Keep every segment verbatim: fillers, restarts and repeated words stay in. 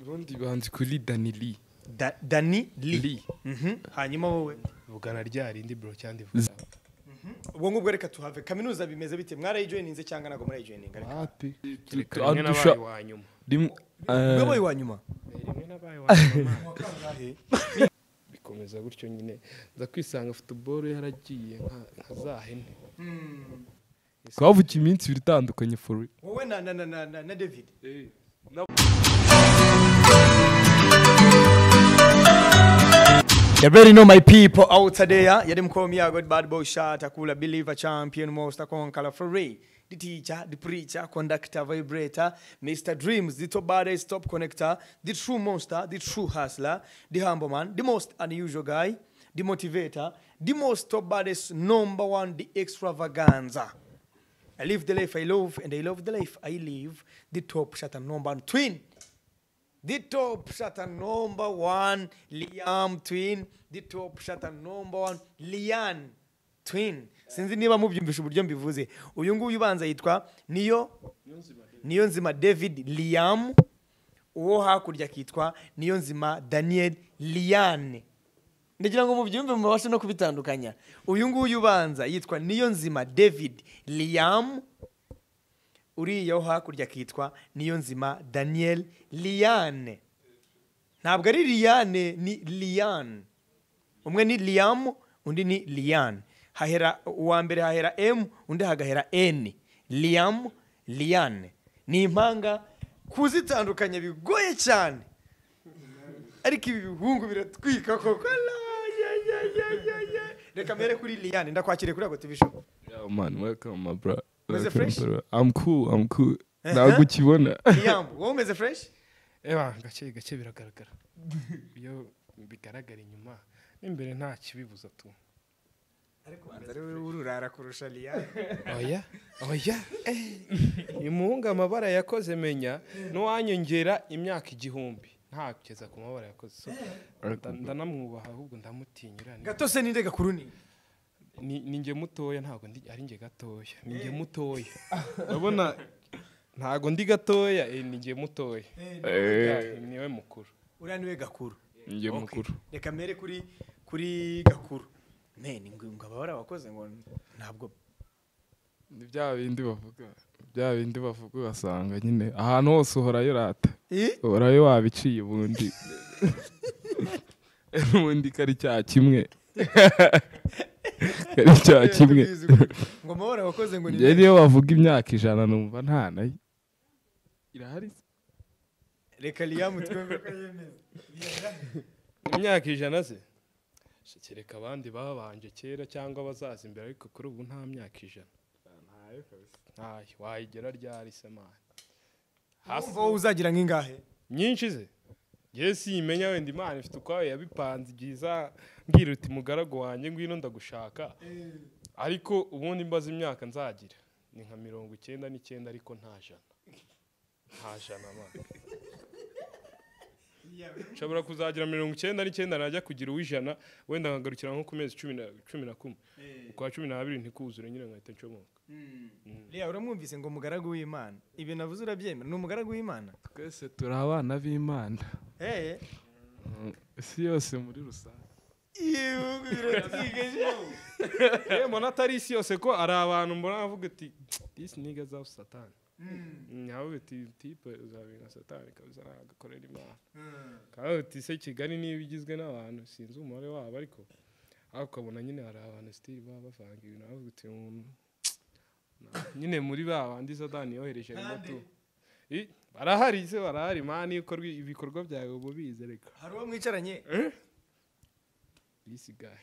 ubundi banzi kuri Dani Lee Da- Dani Lee Lee mhm hanyuma wowe vugana rya rindi bro cyandi vuga ubwo ngubwo reka tuhave kaminuza bimeze bite mwarayijoininze cyangwa nago murayijoininga reka wapi rimwe nabaye wa nyuma ubwo wa nyuma rimwe nabaye wa nyuma bikomeza gutyo nyine nza kwisanga football yaragiye nka zahene twavukiye iminsi ibiri itandukanye for real. wowe na na na na, na David Eh, You very know my people out there. You them call me a good bad boy shot, a cooler believer, champion, monster, conqueror, free. The teacher, the preacher, conductor, vibrator, Mister Dreams, the top baddest, top connector, the true monster, the true hustler, the humble man, the most unusual guy, the motivator, the most top baddest, number one, the extravaganza. I live the life I love, and I love the life I live. The top shot and number one twin. The top shot and number one, Liam Twin. The top shot and number one, Lian Twin. Sinzi niba mubyumvisha uburyo mbivuze. Uyu nguyu ubanza yitwa Niyo Niyo Nzima David Liam. Uwo hakurya kitwa Niyo Nzima Daniel Lian. Ndagira ngo mubyumve mubashe no kubitandukanya. Uyu nguyu ubanza yitwa Niyo Nzima David Liam. Uriya wo hakurya kitwa Niyo Nzima Daniel Liane. Ntabwo ari Liane ni Lian. Umwe ni Liam undi ni Lian. Hahera uwa mbere hahera M undi hagahera N. Liam Liane. Ni impanga kuzitandukanya bigoye cyane. Ariko ibi bihungu biratwika koko. Reka mere kuri Liane ndakwakire kuri Ago T V show. yeah man, welcome my bro. Umeze fresh? Bro. I'm cool, I'm cool. Ntabwo ukibona. Liam, wowe umeze fresh? eba gace gace biragaragara iyo bigaragara inyuma imbere nta kibibuza tu Ariko banza ari wowe ururara kurusha Liane. oya oya imuhunga amabara yakoze menya no wanyongera imyaka igihumbi nta kugeza ku mabara yakoze so ndanamwubaha ahubwo ndamutinyira Gato se ninde gakuru ni? ni ninge mutoya ntago ndi ari nge gatoya ninge mutoya urabona ntago ndi gatoya eh ninge mutoya eh niwe mukuru Uriya niwe gakuru. Nge mukuru. Reka mere kuri kuri gakuru. Nene ngo abahora bakoze ngo ntabwo Ni bya bindi bavuga. Bya bindi bavuga ugasanga nyine ahantu hose uhorayo rata. eh Uhorayo wabiciye ubundi. Ubundi kari cya kimwe. Kari cya kimwe. ngo amahora bakoze ngo Njye niyo bavuga imyaka ijana numva nta nayo. Irahari. reka Liam twembe ko yemeza. imyaka ijana se kereka abandi babanje kera cyangwa bazaza imbere ariko kuri ubu nta myaka ijana ntayo kabisa ntayo wayigera ryari se man Umva wowe uzagira nk'ingahe? nyinshi ze Yes imenya wenda Imana ifite ukwayo yabipanze byiza ngira uti mugarago wanjye ngwino ndagushaka ariko ubundi mbaza imyaka nzagira ni nka mirongo icyenda n'icyenda ariko nta jana nta jana man Shabura kuzagira mirongo icyenda n'icyenda najya kugira uwijana wenda nkagarukira nko ku mezi cumi na kumwe ukwa cumi n'abiri ntikuzure nyine nkahita ncomoka Lea uramwumvise ngo mugaragu w'Imana ibi navuze urabyemera ni umugaragu w'Imana Twese turi abana b'Imana. eh Isi yose muri rusange. Iyo biratwigeje eh mona atari isi yose ko ari abantu mbona avuga ati this nigga za satani nyawe ati type uzabinga satani kabisa agakorera Imana kandi ati se Kigali ni bigizwe n'abantu sinzi umubare wabo ariko akabona nyine hari abantu still baba bavanga ibintu avuga ati nyine muri ba bandi satani yohereje n'umutu eh barahari se barahari mani uko ibikorwa byawe ubu bize reka hari uwo mwicaranye eh this guy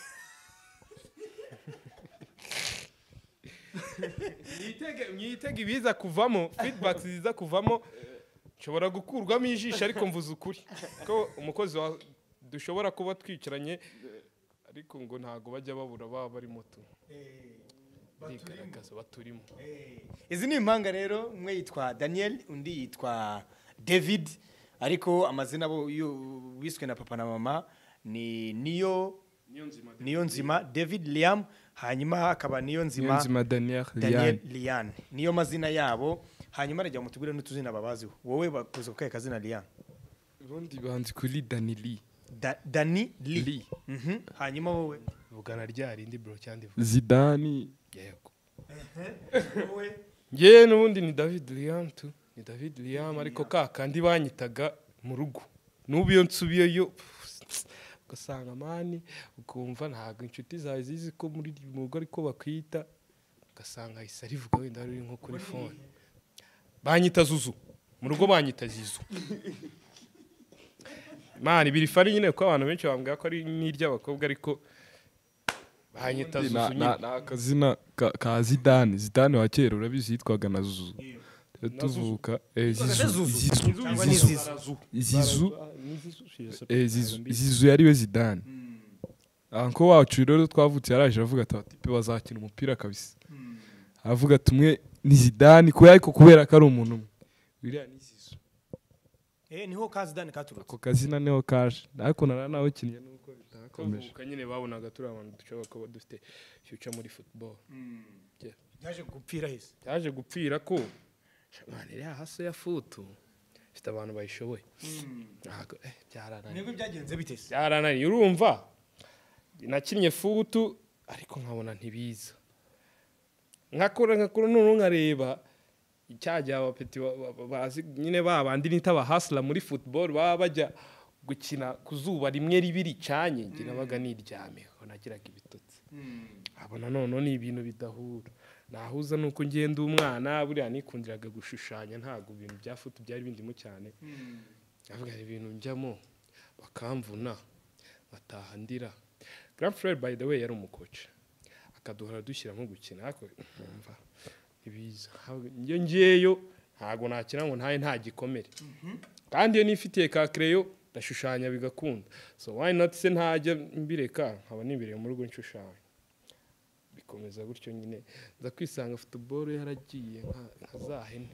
Nyitege nyitege ibiza kuvamo feedback ziza kuvamo nshobora gukurwamo ijisho ariko mvuze ukuri ko umukozi wa dushobora kuba twicaranye ariko ngo ntago bajya babura baba bari moto bigaragaza baturimo izi ni impanga rero umwe yitwa Daniel undi yitwa David ariko amazina bo wiswe na papa na mama ni Niyo Niyo Nzima David Liam hanyuma hakaba Niyo Nzima Niyo Nzima Daniel Daniel Lian niyo mazina yabo hanyuma rajya mutubwire n'utuzina babaziho wowe bakuze kukaye kazina Lian ubundi banzi kuri Dani Lee Da- Dani Lee Lee Mhm. hanyuma wowe vugana rya rindi bro cyandi Zidane yego wowe ngewe n'ubundi ni David Liam tu ni David Liam ariko ka kandi banyitaga mu rugo n'ubu iyo nsubiyeyo ugasanga mani ukumva ntabwo inshuti zawe zizi ko muri mugo ariko bakwita ugasanga ahise arivuga wenda ari nko kuri phone banyita Zuzu mu rugo banyita Zizu mani biri fari nyine ko abantu benshi bambwira ko ari n'iry'abakobwa ariko banyita Zuzu na nyine na- na akazina ka- ka Zidane Zidane wa kera urabizi yitwaga na Zuzu Rero tuvuka eh, Zizu Zizu cyangwa ni Zizu Zizu Ni Zizu, je sais pas. eh, Zizu Zizu yari we Zidane anko wacu rero twavutse yaraje aravuga ati abatipe bazakina umupira kabisa aravuga ati umwe ni Zidane kubera ariko kubera ko ari umuntu umwe biriya ni Zizu eh niho ka Zidane katurutse ako kazina niho kaje ariko nara nawe kinnye nuko bitakomeje Tuvuka nyine babonaga turi abantu dushobora kuba dufite future muri football yaje gupfira hese yaje gupfira ko mani iriya hasi ya futu ifite abantu bayishoboye ntabwo eh byarananiye nibwo byagenze bite se byarananiye urumva nakinnye futu ariko nkabona ntibiza nkakora nkakora none nkareba icyajya abapeti bazi nyine babandi nita abahasla muri football baba bajya gukina ku zuba rimwe ribiri canye ngira nabaga niryame ko nagiraga ibitotsi abona none ni ibintu bidahura nahuza nuko ngenda umwana buriya nikundiraga gushushanya ntago ibintu bya futu byari bindimo cyane avuga ibintu njyamo bakamvuna bataha ndira Grand Frere by the way yari umukoci akaduhora dushyira nko gukina ariko umva ibiza njye ngiyeyo ntago nakina ngo ntaye nta gikomere kandi iyo nifitiye ka creyo ndashushanya bigakunda so why not se ntajya mbireka nkaba nibereye mu rugo nshushanya bikomeza gutyo nyine nza kwisanga football yaragiye nka zahene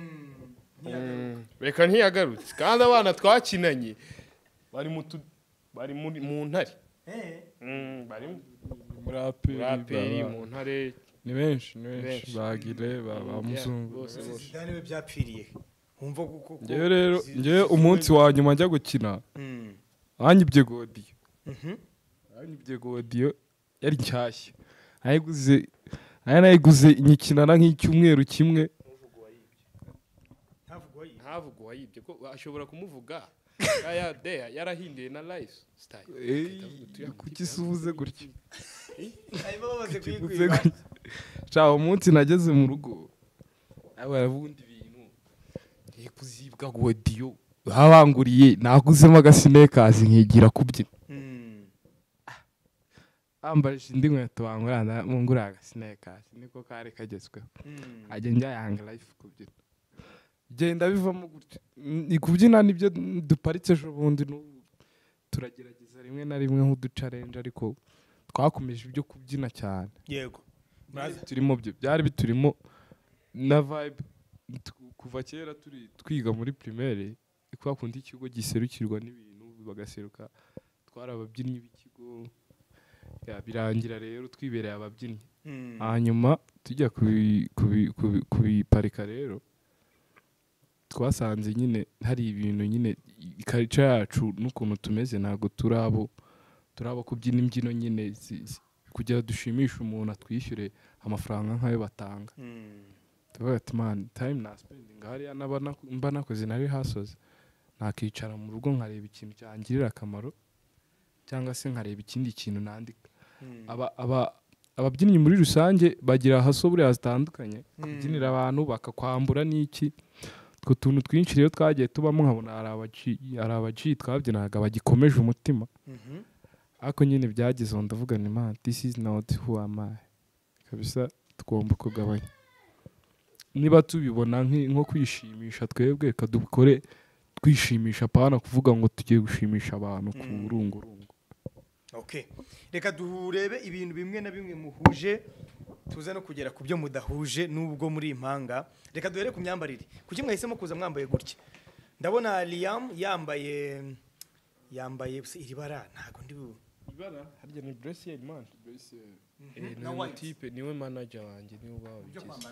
reka ntiyagarutse kandi abana twakinanye bari mu bari mu ntare bari muri aperi mu ntare ni benshi ni benshi bagire ba muzungu bose bose Zidane we byapfiriye umva kuko ngewe rero ngewe umunsi wa nyuma njya gukina banyibye godiyo banyibye godiyo yari nshyashya ayiguze aya nayiguze nyikinana nk'icyumweru kimwe ntavuga uwayibye ko ashobora kumuvuga aya deya yarahinduye na life style kuki subuze gutyo arimo bamaze Kuki uvuze kwikwiba gutyo? Sha umunsi nageze mu rugo aba yavundi ibintu ngiye kuzibwa godiyo babanguriye naguzemo agasinekazi nkigira kubyina ambarije indi nkweto bangurana mungura agasinekazi niko kare kagezweho ajya njya yanga life kubyina genda bivamo gutyo ni kubyina nibyo duparitse ejo bundi n'ubu turagerageza rimwe na rimwe nk'uducarenje ariko twakomeje ibyo kubyina cyane yego turimo byo byari biturimo na vibe kuva kera turi twiga muri primaire kwa kundi ikigo giserukirwa n'ibintu bagaseruka twara ababyinnyi b'ikigo ya birangira rero twibereye ababyinnyi hanyuma tujya kubiparika rero twasanze nyine hari ibintu nyine culture yacu n'ukuntu tumeze ntago turabo turabo kubyina imbyino nyine kugira dushimishe umuntu atwishyure amafaranga nk'ayo batanga tuvuga ati man time na spending hariya mba nakoze nari hasoze nakicara mu rugo nkareba ikintu cyangirira akamaro cyangwa se nkareba ikindi kintu nandika aba aba ababyinnyi muri rusange bagira haso buriya zitandukanye kubyinira abantu bakakwambura n'iki two tuntu twinshi rero twagiye tubamo nkabona hari abaci twabyinaga bagikomeje umutima ariko nyine byageze aho ndavuga ni man this is not who am I kabisa tugomba kugabanya niba tubibona nko kwishimisha twebwe kadukore twishimisha pana kuvuga ngo tugiye gushimisha abantu ku burungurungu okay reka durebe ibintu bimwe na bimwe muhuje tuza no kugera ku byo mudahuje nubwo muri impanga reka duhere ku myambarire kuki mwahisemo kuza mwambaye gutya ndabona Liam yambaye yambaye iri bara ntago ndi ibara harya ni Bracier man na ni white type niwe manager wanjye niwe byo babigize kwambara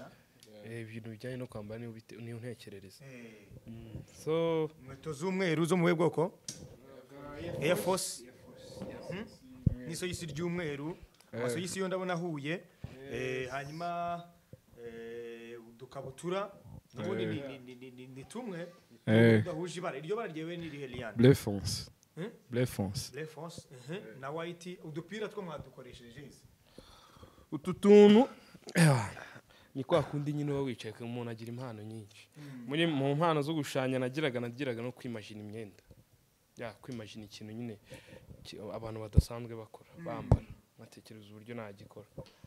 Eh, ibintu bijyanye no kwambara niyo bite- niyo ntekerereza. Eh, Mm. So inkweto z'umweru zo mu buhe bwoko Air Force Mhm. n'isogisi ry'umweru amasogisi yo ndabona ahuye Eh, hanyuma eh, udukabutura ubundi ni- ni- ni- ni- ni- ni tumwe Eh. gahuje ibara iryo bara ryewe ni rihe Liane bleu fonce Hmm? bleu fonce Bleu fonce mhm, na white udupira two mwadukoresheje izi utu tuntu ni kwa kundi nyine uba wicaye ku umuntu agira impano nyinshi muri mu mpano zo gushushanya nagiraga nagiraga no kwimagine imyenda ya kwimagine ikintu nyine ki- abantu badasanzwe bakora bambara nkatekereza uburyo nagikora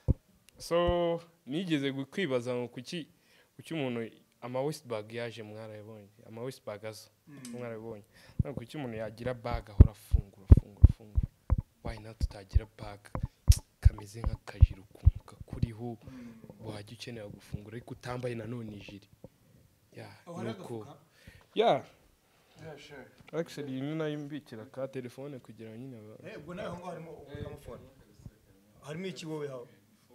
so nigeze gu- kwibaza ngo kuki kuki umuntu ama waist bag yaje mwarayibonye ama waist bag aza mwarayibonye ntabwo kuki umuntu yagira bag ahora afungura afungura afungura why not tutagira bag kameze nk'akajiri ukuntu kakuriho wajya ukenera gufungura ariko utambaye nanone ijiri ya nuko ya actually ni nayo mbikira ka telefone kugira ngo nyine aba- eh ubwo nawe aho ngaho harimo ubukamo phone harimo iki wowe hawo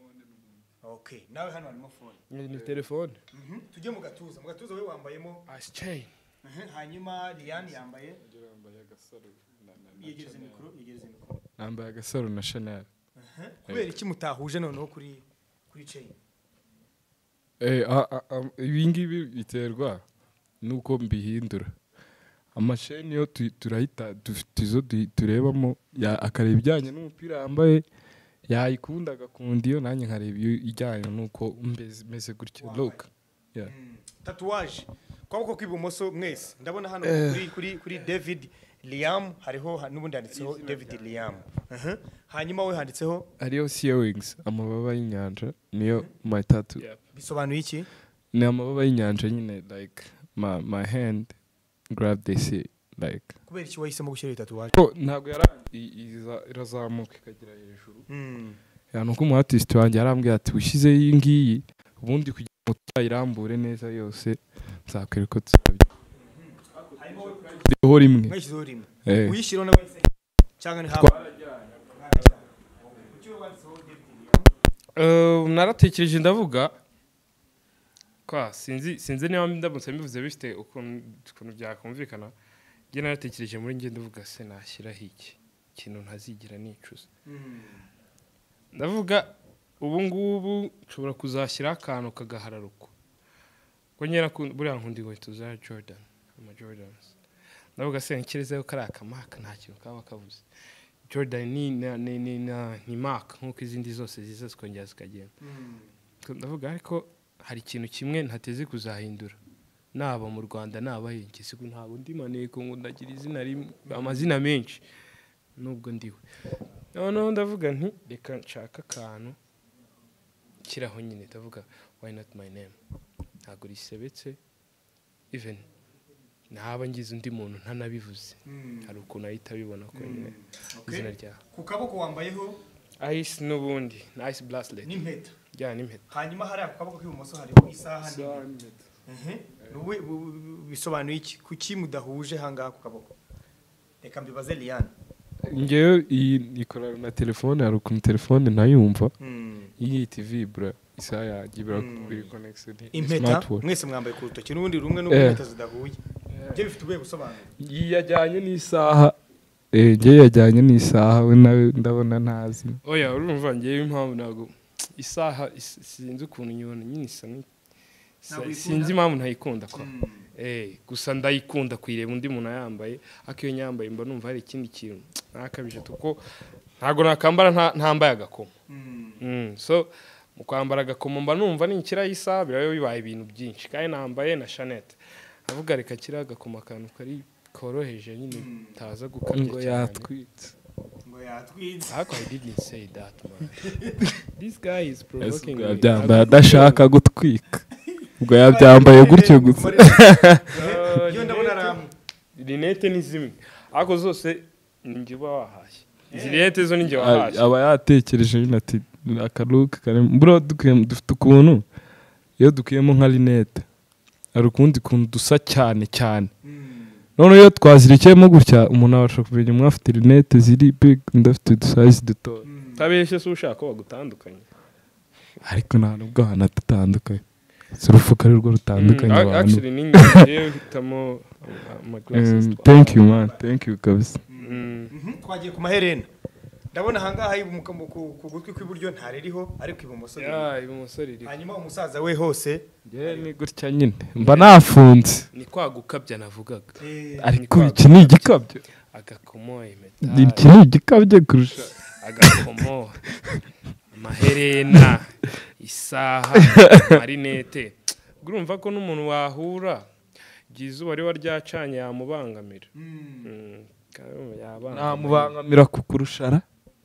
okay nawe hano harimo phone ni ni telefone Mhm. tujye mu gatuza mu gatuza we wambayemo as chain Mhm, hanyuma Liane yambaye yegereza mikoro yegereza mikoro nambaye agasaro na Chanel Mhm. kubera iki mutahuje noneho kuri kuri chain eh a- a- a- ibi ngibi biterwa nuko mbihindura amasheni yo tu- turahita dufite izo du- turebamo ya- akareba ibijyanye n'umupira yambaye yayikunda agakunda iyo nanjye nkareba iyo ijyanye n'uko mbeze meze gutyo look yeah. tatuwaje kwaboko kw'ibumoso mwese ndabona hano kuri kuri kuri David Liam hariho ha- n'ubundi handitseho David Liam Mhm. hanyuma we handitseho ariyo sea wings amababa y'inyanja niyo my tattoo Yeah. bisobanuye iki ni amababa y'inyanja nyine like my, my hand grab the sea like kubera iki wahisemo gushyira tatuwaje ko ntabwo yara i- iza- irazamuka ikagera hejuru Mm. ya nuko umu artist wanjye yarambwiye ati ushyize iyi ngiyi ubundi kugira ngo tutayirambure neza yose nzakwereka ko tuzabyo iriho rimwe mwashyizeho rimwe eh uyishyiraho na wese cyangwa ni haba Uh, naratekereje ndavuga kwa sinzi sinzi niba ndamutse mbivuze bifite ukuntu ukuntu byakumvikana njye naratekereje muri njye ndavuga se nashyiraho iki ikintu ntazigira nicuza ndavuga ubu ngubu nshobora kuzashyiraho akantu kagahararuko ko nyera ku- buriya nkunda inkweto za Jordan ama Jordans ndavuga se nshyirezeho kariya kamaka nta kintu kaba kavuze Jordan ni na- ni ni na- ni mark nk'uko izindi zose ziza zikongera zikagenda ndavuga ariko hari ikintu kimwe ntateze kuzahindura naba mu Rwanda naba henshi sigo ntabwo ndi maneko ngo ndagira izina rimwe amazina menshi nubwo ndiwe noneho ndavuga nti reka nshaka akantu kiraho nyine ndavuga why not my name ntabwo risebetse even naba ngize undi muntu ntanabivuze hari ukuntu ahita abibona ko nyine izina ryawe ku kaboko wambayeho ice n'ubundi na ice bracelet n'impeta ya n'impeta hanyuma hariya ku kaboko k'ibumoso hariho isaha nini Mhm. Ubu- ubu- ubu- bisobanuye iki kuki mudahuje hangaha ku kaboko reka mbibaze Liane ngewe iyi ikorana na telefone hari ukuntu telefone ntayumva Mm. iyita vibra isaha yanjye ibura kuri connection impeta smartwatch mwese mwambaye ku rutoki n'ubundi rumwe n'ubwo Eh. impeta zidahuye byo bifite ubuhe busobanuro iyi yajyanye n'isaha eh ngewe yajyanye n'isaha we nawe ndabona ntazi oya urumva ngewe impamvu ntabwo isaha is- sinzi ukuntu nyibona nyine isa ni- isa- Ntabwo uyikunda? sinzi impamvu ntayikunda kwa eh gusa ndayikunda kuyireba undi muntu ayambaye ariko iyo nyambaye mba numva hari ikindi kintu nakabije tuko ntabwo nakambara nta- ntambaye agakomo Mm, so mu kwambara agakomo mba numva ninkira isaha biraba bibaye ibintu byinshi kandi nambaye na Chanel avuga reka kira agakomo akantu kari koroheje nyine taza gukabya ngo cyane yatwitse ngo yatwitse How I didn't say that, man. This guy is provoking me. yabyambaye adashaka gutwika ubwo yabyambaye gutyo gusa Uh, iyo ndabona ramwe Rinete ni zimwe ariko zose ninjye uba wahashye izi rinete zo ninjye wahashye aba yatekereje nyine ati akaruka kare bro dukuyemo dufite ukuntu iyo dukuyemo nka linete hari ukundi kuntu dusa cyane cyane none iyo twazirikiyemo gutya umuntu abasha kumenya umwe afite linete ziri big undi afite udusayizi duto utabeshye se ushaka ko bagutandukanye ariko nta nubwo ahantu atatandukanye urufuka rwo rutandukanye Mm, abantu actually ni ngiye hitamo ama glasses Mm, twa- thank you man thank you kabisa Mm. Mhm, twagiye ku maherena ndabona ahangaha ibumoka mu- ku ku gutwi kw'iburyo ntaririho ariko ibumoso ririho. ya ibumoso riri hanyuma umusaza we hose njye ni gutya nyine mba nafunze ni kwa gukabya navugaga eh, ariko iki ni igikabyo agakomo impeta iki ni igikabyo kurusha agakomo amaherena isaha marinete urumva ko n'umuntu wahura igihe izuba riba ryacanye yamubangamira Mm, kandi yabangamira. namubangamira kukurushara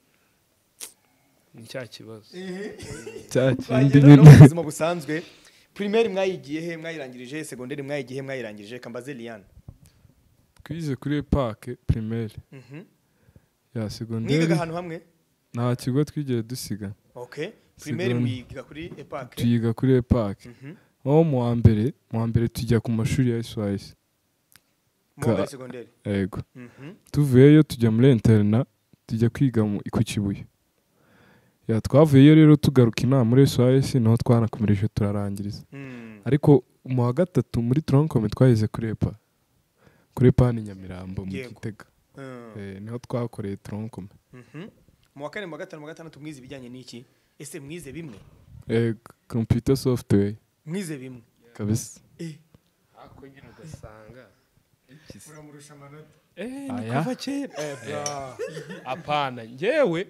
ni cya kibazo cya kindi twagenda no mu nyine buzima busanzwe primaire mwayigiye he mwayirangirije he secondaire mwayigiye he mwayirangirije kambaze Liane twize kuri pake primaire mhm ya mwigaga segonderi ahantu hamwe nta kigo twigeze dusiga okay primaire Secondaire. mwiga kuri epac tuyiga kuri pake mhm aho mu wa mbere mu wa mbere tujya ku mashuri ya S Y S mu wa mbere Ka- secondaire yego mhm tuvuyeyo tujya muri interna tujya kwiga mu- ku Kibuye ya twavuyeyo rero tugaruka inama muri S Y S naho twanakomereje turarangiriza Mm. ariko mu wa gatatu muri troncome twahize kuri epa kuri epa ni Nyamirambo mu Yego. Gitega Mm. eh, niho twakoreye troncome Mhm. mu wa kane mu wa gatanu mu wa gatandatu mwize ibijyanye n'iki ese mwize bimwe eh, computer software mwize bimwe kabisa eh ako nyine ugasanga uramurusha amanota eh ni Aya. kuva kera Eh, bra. apana njyewe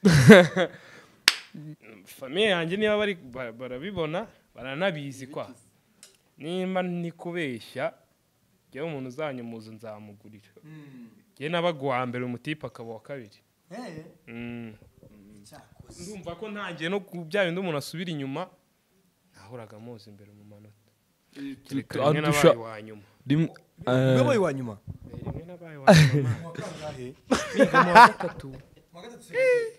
famiye yanjye niba bari ba- barabibona baranabizi kwa nimba ni kubeshya njyewe umuntu uzanyemuza nzamugurira mm njyewe nabaga uwa mbere umutipe akaba uwa kabiri eh Mm. cyakoze ndumva ko ntangiye no ku bya bindi umuntu asubira inyuma nahoraga muzi imbere mu manota kereka rimwe Adusha- nabaye uwa nyuma rimwe eh, mwabaye wa nyuma Eh, rimwe nabaye uwa nyuma mu wa kangahe niga mu wa gatatu mu wa gatatu secondaire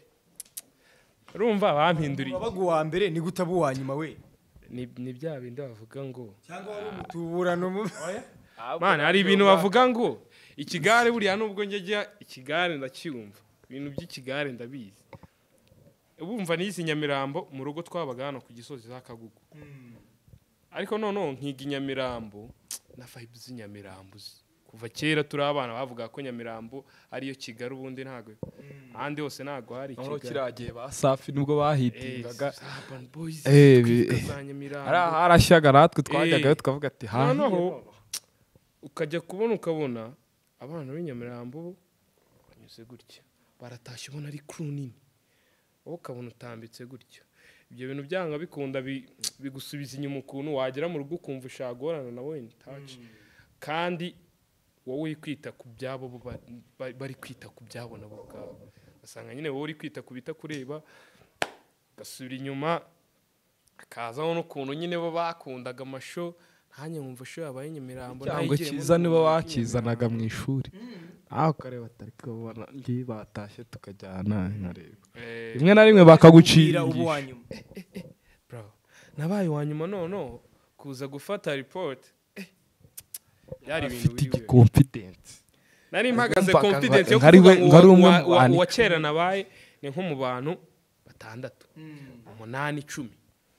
urumva bampinduriye wabaga uwa mbere ni gutaba uwa nyuma we ni ni bya bindi bavuga ngo cyangwa wari umutuburano mu mana hari ibintu bavuga ngo ikigare buriya nubwo njya ikigare ndacyumva ibintu by'ikigare ndabizi ubumva n'izi Nyamirambo mu rugo twabaga hano ku Gisozi za Kagugu ariko noneho nkiga i Nyamirambo na vibes z'Inyamirambo zi. kuva kera turi abana bavuga ko Nyamirambo ariyo Kigali ubundi ntago ahandi hose ntago hari aho Kigali kiragiye ba safi nibwo Eh, bahitingaga Urban Boys, Eh, twiga bi- za Nyamirambo. hari harashyaga natwe twajyagayo Eh. tukavuga ati ha noneho ukajya kubona ukabona abana b'Inyamirambo banyuze gutya baratashye ubona ari crew nini wowe ukabona utambitse gutya ibyo bintu byanga bikunda bi- bigusubiza inyuma ukuntu wagera mu rugo ukumva ushaka guhorana na we touch kandi wowe uri kwita ku byabo bo ba- ba- bari kwita ku byabo nabo ubwabo basanga nyine wowe uri kwita ku bitakureba gasubira inyuma akazaho n'ukuntu nyine bo bakundaga amasho ntanjye nkumva sho yabaye Nyamirambo cyangwa cyiza nibo bakizanaga mu ishuri aho ukareba atari kubona ngiye batashye tukajyana nkareba rimwe na rimwe bakagucira ubu wa inyigisho. nyuma bro nabaye wa nyuma noneho kuza gufata report eh, byari ibintu afite biri weird. igiconfidence nari mpagaze Numvaga confidence yo nka- nkari kuvuga we- ngo nkari uwa- umwe uwa- mu uwa- bantu uwa kera nabaye ni nko mu bantu batandatu umunani icumi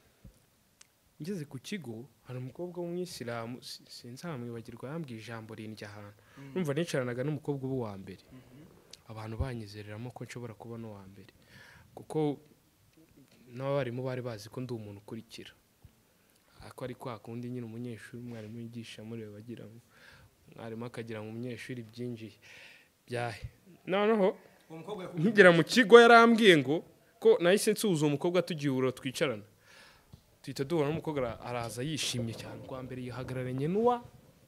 ngeze ku kigo hari umukobwa w'umwisilamu si- sinzamwibagirwa yambwiye ijambo rindya ahantu numva nicaranaga n'umukobwa uba uwa mbere abantu banyizereramo ko nshobora kuba n'uwa mbere kuko n'abarimu bari bazi ko ndi umuntu ukurikira ako ari kwa kundi nyine umunyeshuri umwarimu yigisha mureba agira ngo mwarimu akagira ngo umunyeshuri byinjiye byahe noneho nkigera mu kigo yarambwiye ngo ko nahise nsuhuza umukobwa tugihura twicarana tuhita duhura n'umukobwa ara- araza yishimye cyane kwa mbere yihagararanye n'uwa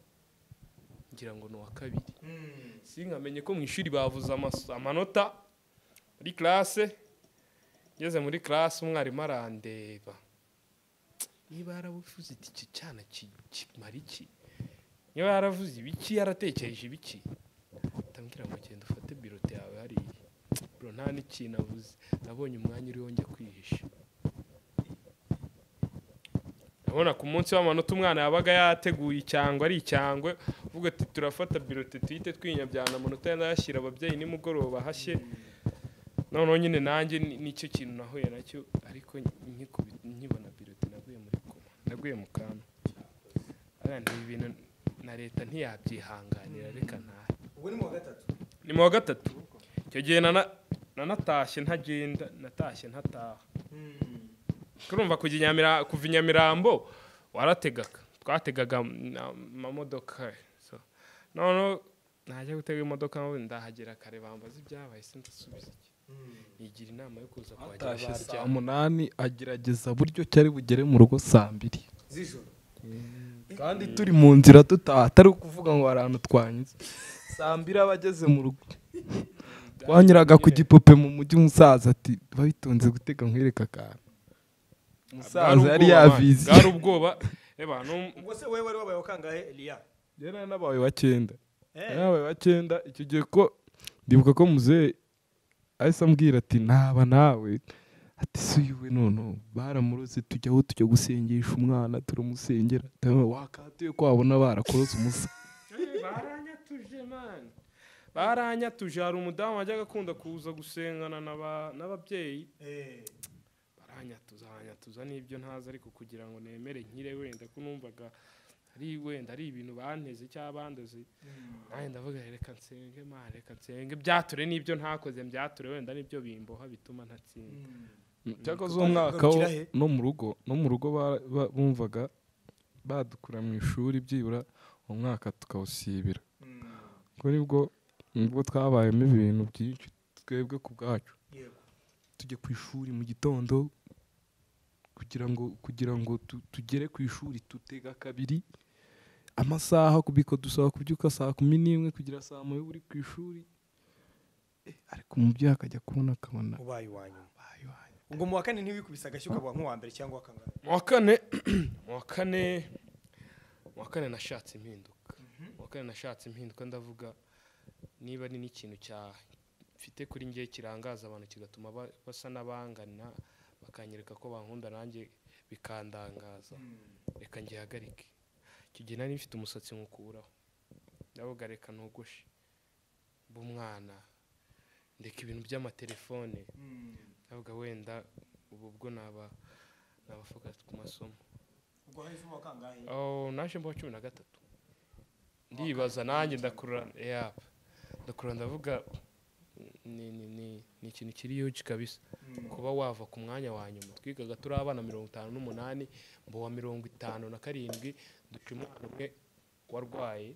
ngira ngo ni uwa kabiri sinkamenye ko mu ishuri bavuze amas- amanota muri classe ngeze muri classe umwarimu arandeba niba yaravuze iti iki cyana ki- kimara iki niba yaravuze ibiki yaratekereje ibiki ndambwira ngo genda ufate birote yawe hariya bro nta n'ikintu avuze nabonye umwanya uriho njya kwihisha urabona ku munsi w'amanota umwana yabaga yateguye icyangwe ari icyangwe uvuga ati turafata birote tuhite twinyabyana amanota yashyira ababyeyi nimugoroba hashye noneho nyine nanjye ni- nicyo kintu nahuye nacyo ariko nkikubi- nkibona birote naguye muri koma naguye mu kantu ni ibintu na leta ntiyabyihanganira reka ntahe ubwo ni mu wa gatatu ni mu wa gatatu icyo gihe nanatashye ntagenda natashye ntataha kurumva kujya kuva i Nyamirambo warategaga twategaga amamodoka none najya gutega imodoka ndahagera kare bambaza ibyabaye se ndasubiza iki yigira inama yo kuza kuhagera barya saa munani agerageza buryo cyari bugere mu rugo saa mbiri z'ijoro kandi turi mu nzira tutaha atari ukuvuga ngo ahantu twanyuze saa mbiri abageze mu rugo twanyuraga ku gipupe mu mujyi umusaza ati babitonze gutega nkwereka akantu umusaza yari yavize bwari ubwoba ubwo se wewe wari wabaye wakangahe Elia yari nabaye wa cyenda nabaye wa cyenda icyo gihe ko ndibuka ko muzehe ahise ambwira ati naba nawe ati suyuwe none baramuroze tujyaho tujya gusengesha umwana turamusengera wakatuye ko wabona barakorose umusa baranyatuje man baranyatuje hari umudamu wajyaga akunda kuza gusengana n'ababyeyi baranyatuza baranyatuza n'ibyo ntazi ariko kugira ngo nemere nkire wenda ko numvaga ari wenda ari ibintu banteze cyangwa bandoze nanjye ndavuga reka nsenge man reka nsenge byature n'ibyo ntakoze byature wenda n'ibyo bimboha bituma ntatsinda cyakoze uwo mwaka no mu rugo no mu rugo bumvaga badukura mu ishuri byibura uwo mwaka tukawusibira ubwo nibwo nibwo twabayemo ibintu byinshi twebwe ku bwacu tujye ku ishuri mu gitondo kugira ngo kugira ngo tugere ku ishuri tutega kabiri amasaha kubiko dusaba kubyuka saa kumi n'imwe kugira saa moya uri ku ishuri ariko umubyeyi akajya kubona akabona ubaye iwanyu ubwo mu wa kane ntiwikubise agashyi ukaba nk'uwa mbere cyangwa wa kangahe mu wa kane mu wa kane mu wa kane nashatse impinduka mu wa kane nashatse impinduka ndavuga niba ni n'ikintu cyafite kuri ngiye kirangaza abantu kigatuma basa n'abangana bakanyereka ko bankunda nanjye bikandangaza reka ngihagarike icyo gihe nari mfite umusatsi nkukuraho ndavuga reka ntugoshe b'umwana ndeka ibintu by'amatelefone ndavuga wenda ubu bwo naba nabafocus ku masomo ubwo hahise mu kangahe oh naje mbo cumi na gatatu ndibaza nanjye ndakurura yeah ndakurura ndavuga ni ni ni ni ikintu kiri huge kabisa kuba wava ku mwanya wa nyuma twigaga turi abana mirongo itanu n'umunani mbo wa mirongo itanu na karindwi ducuma umwe warwaye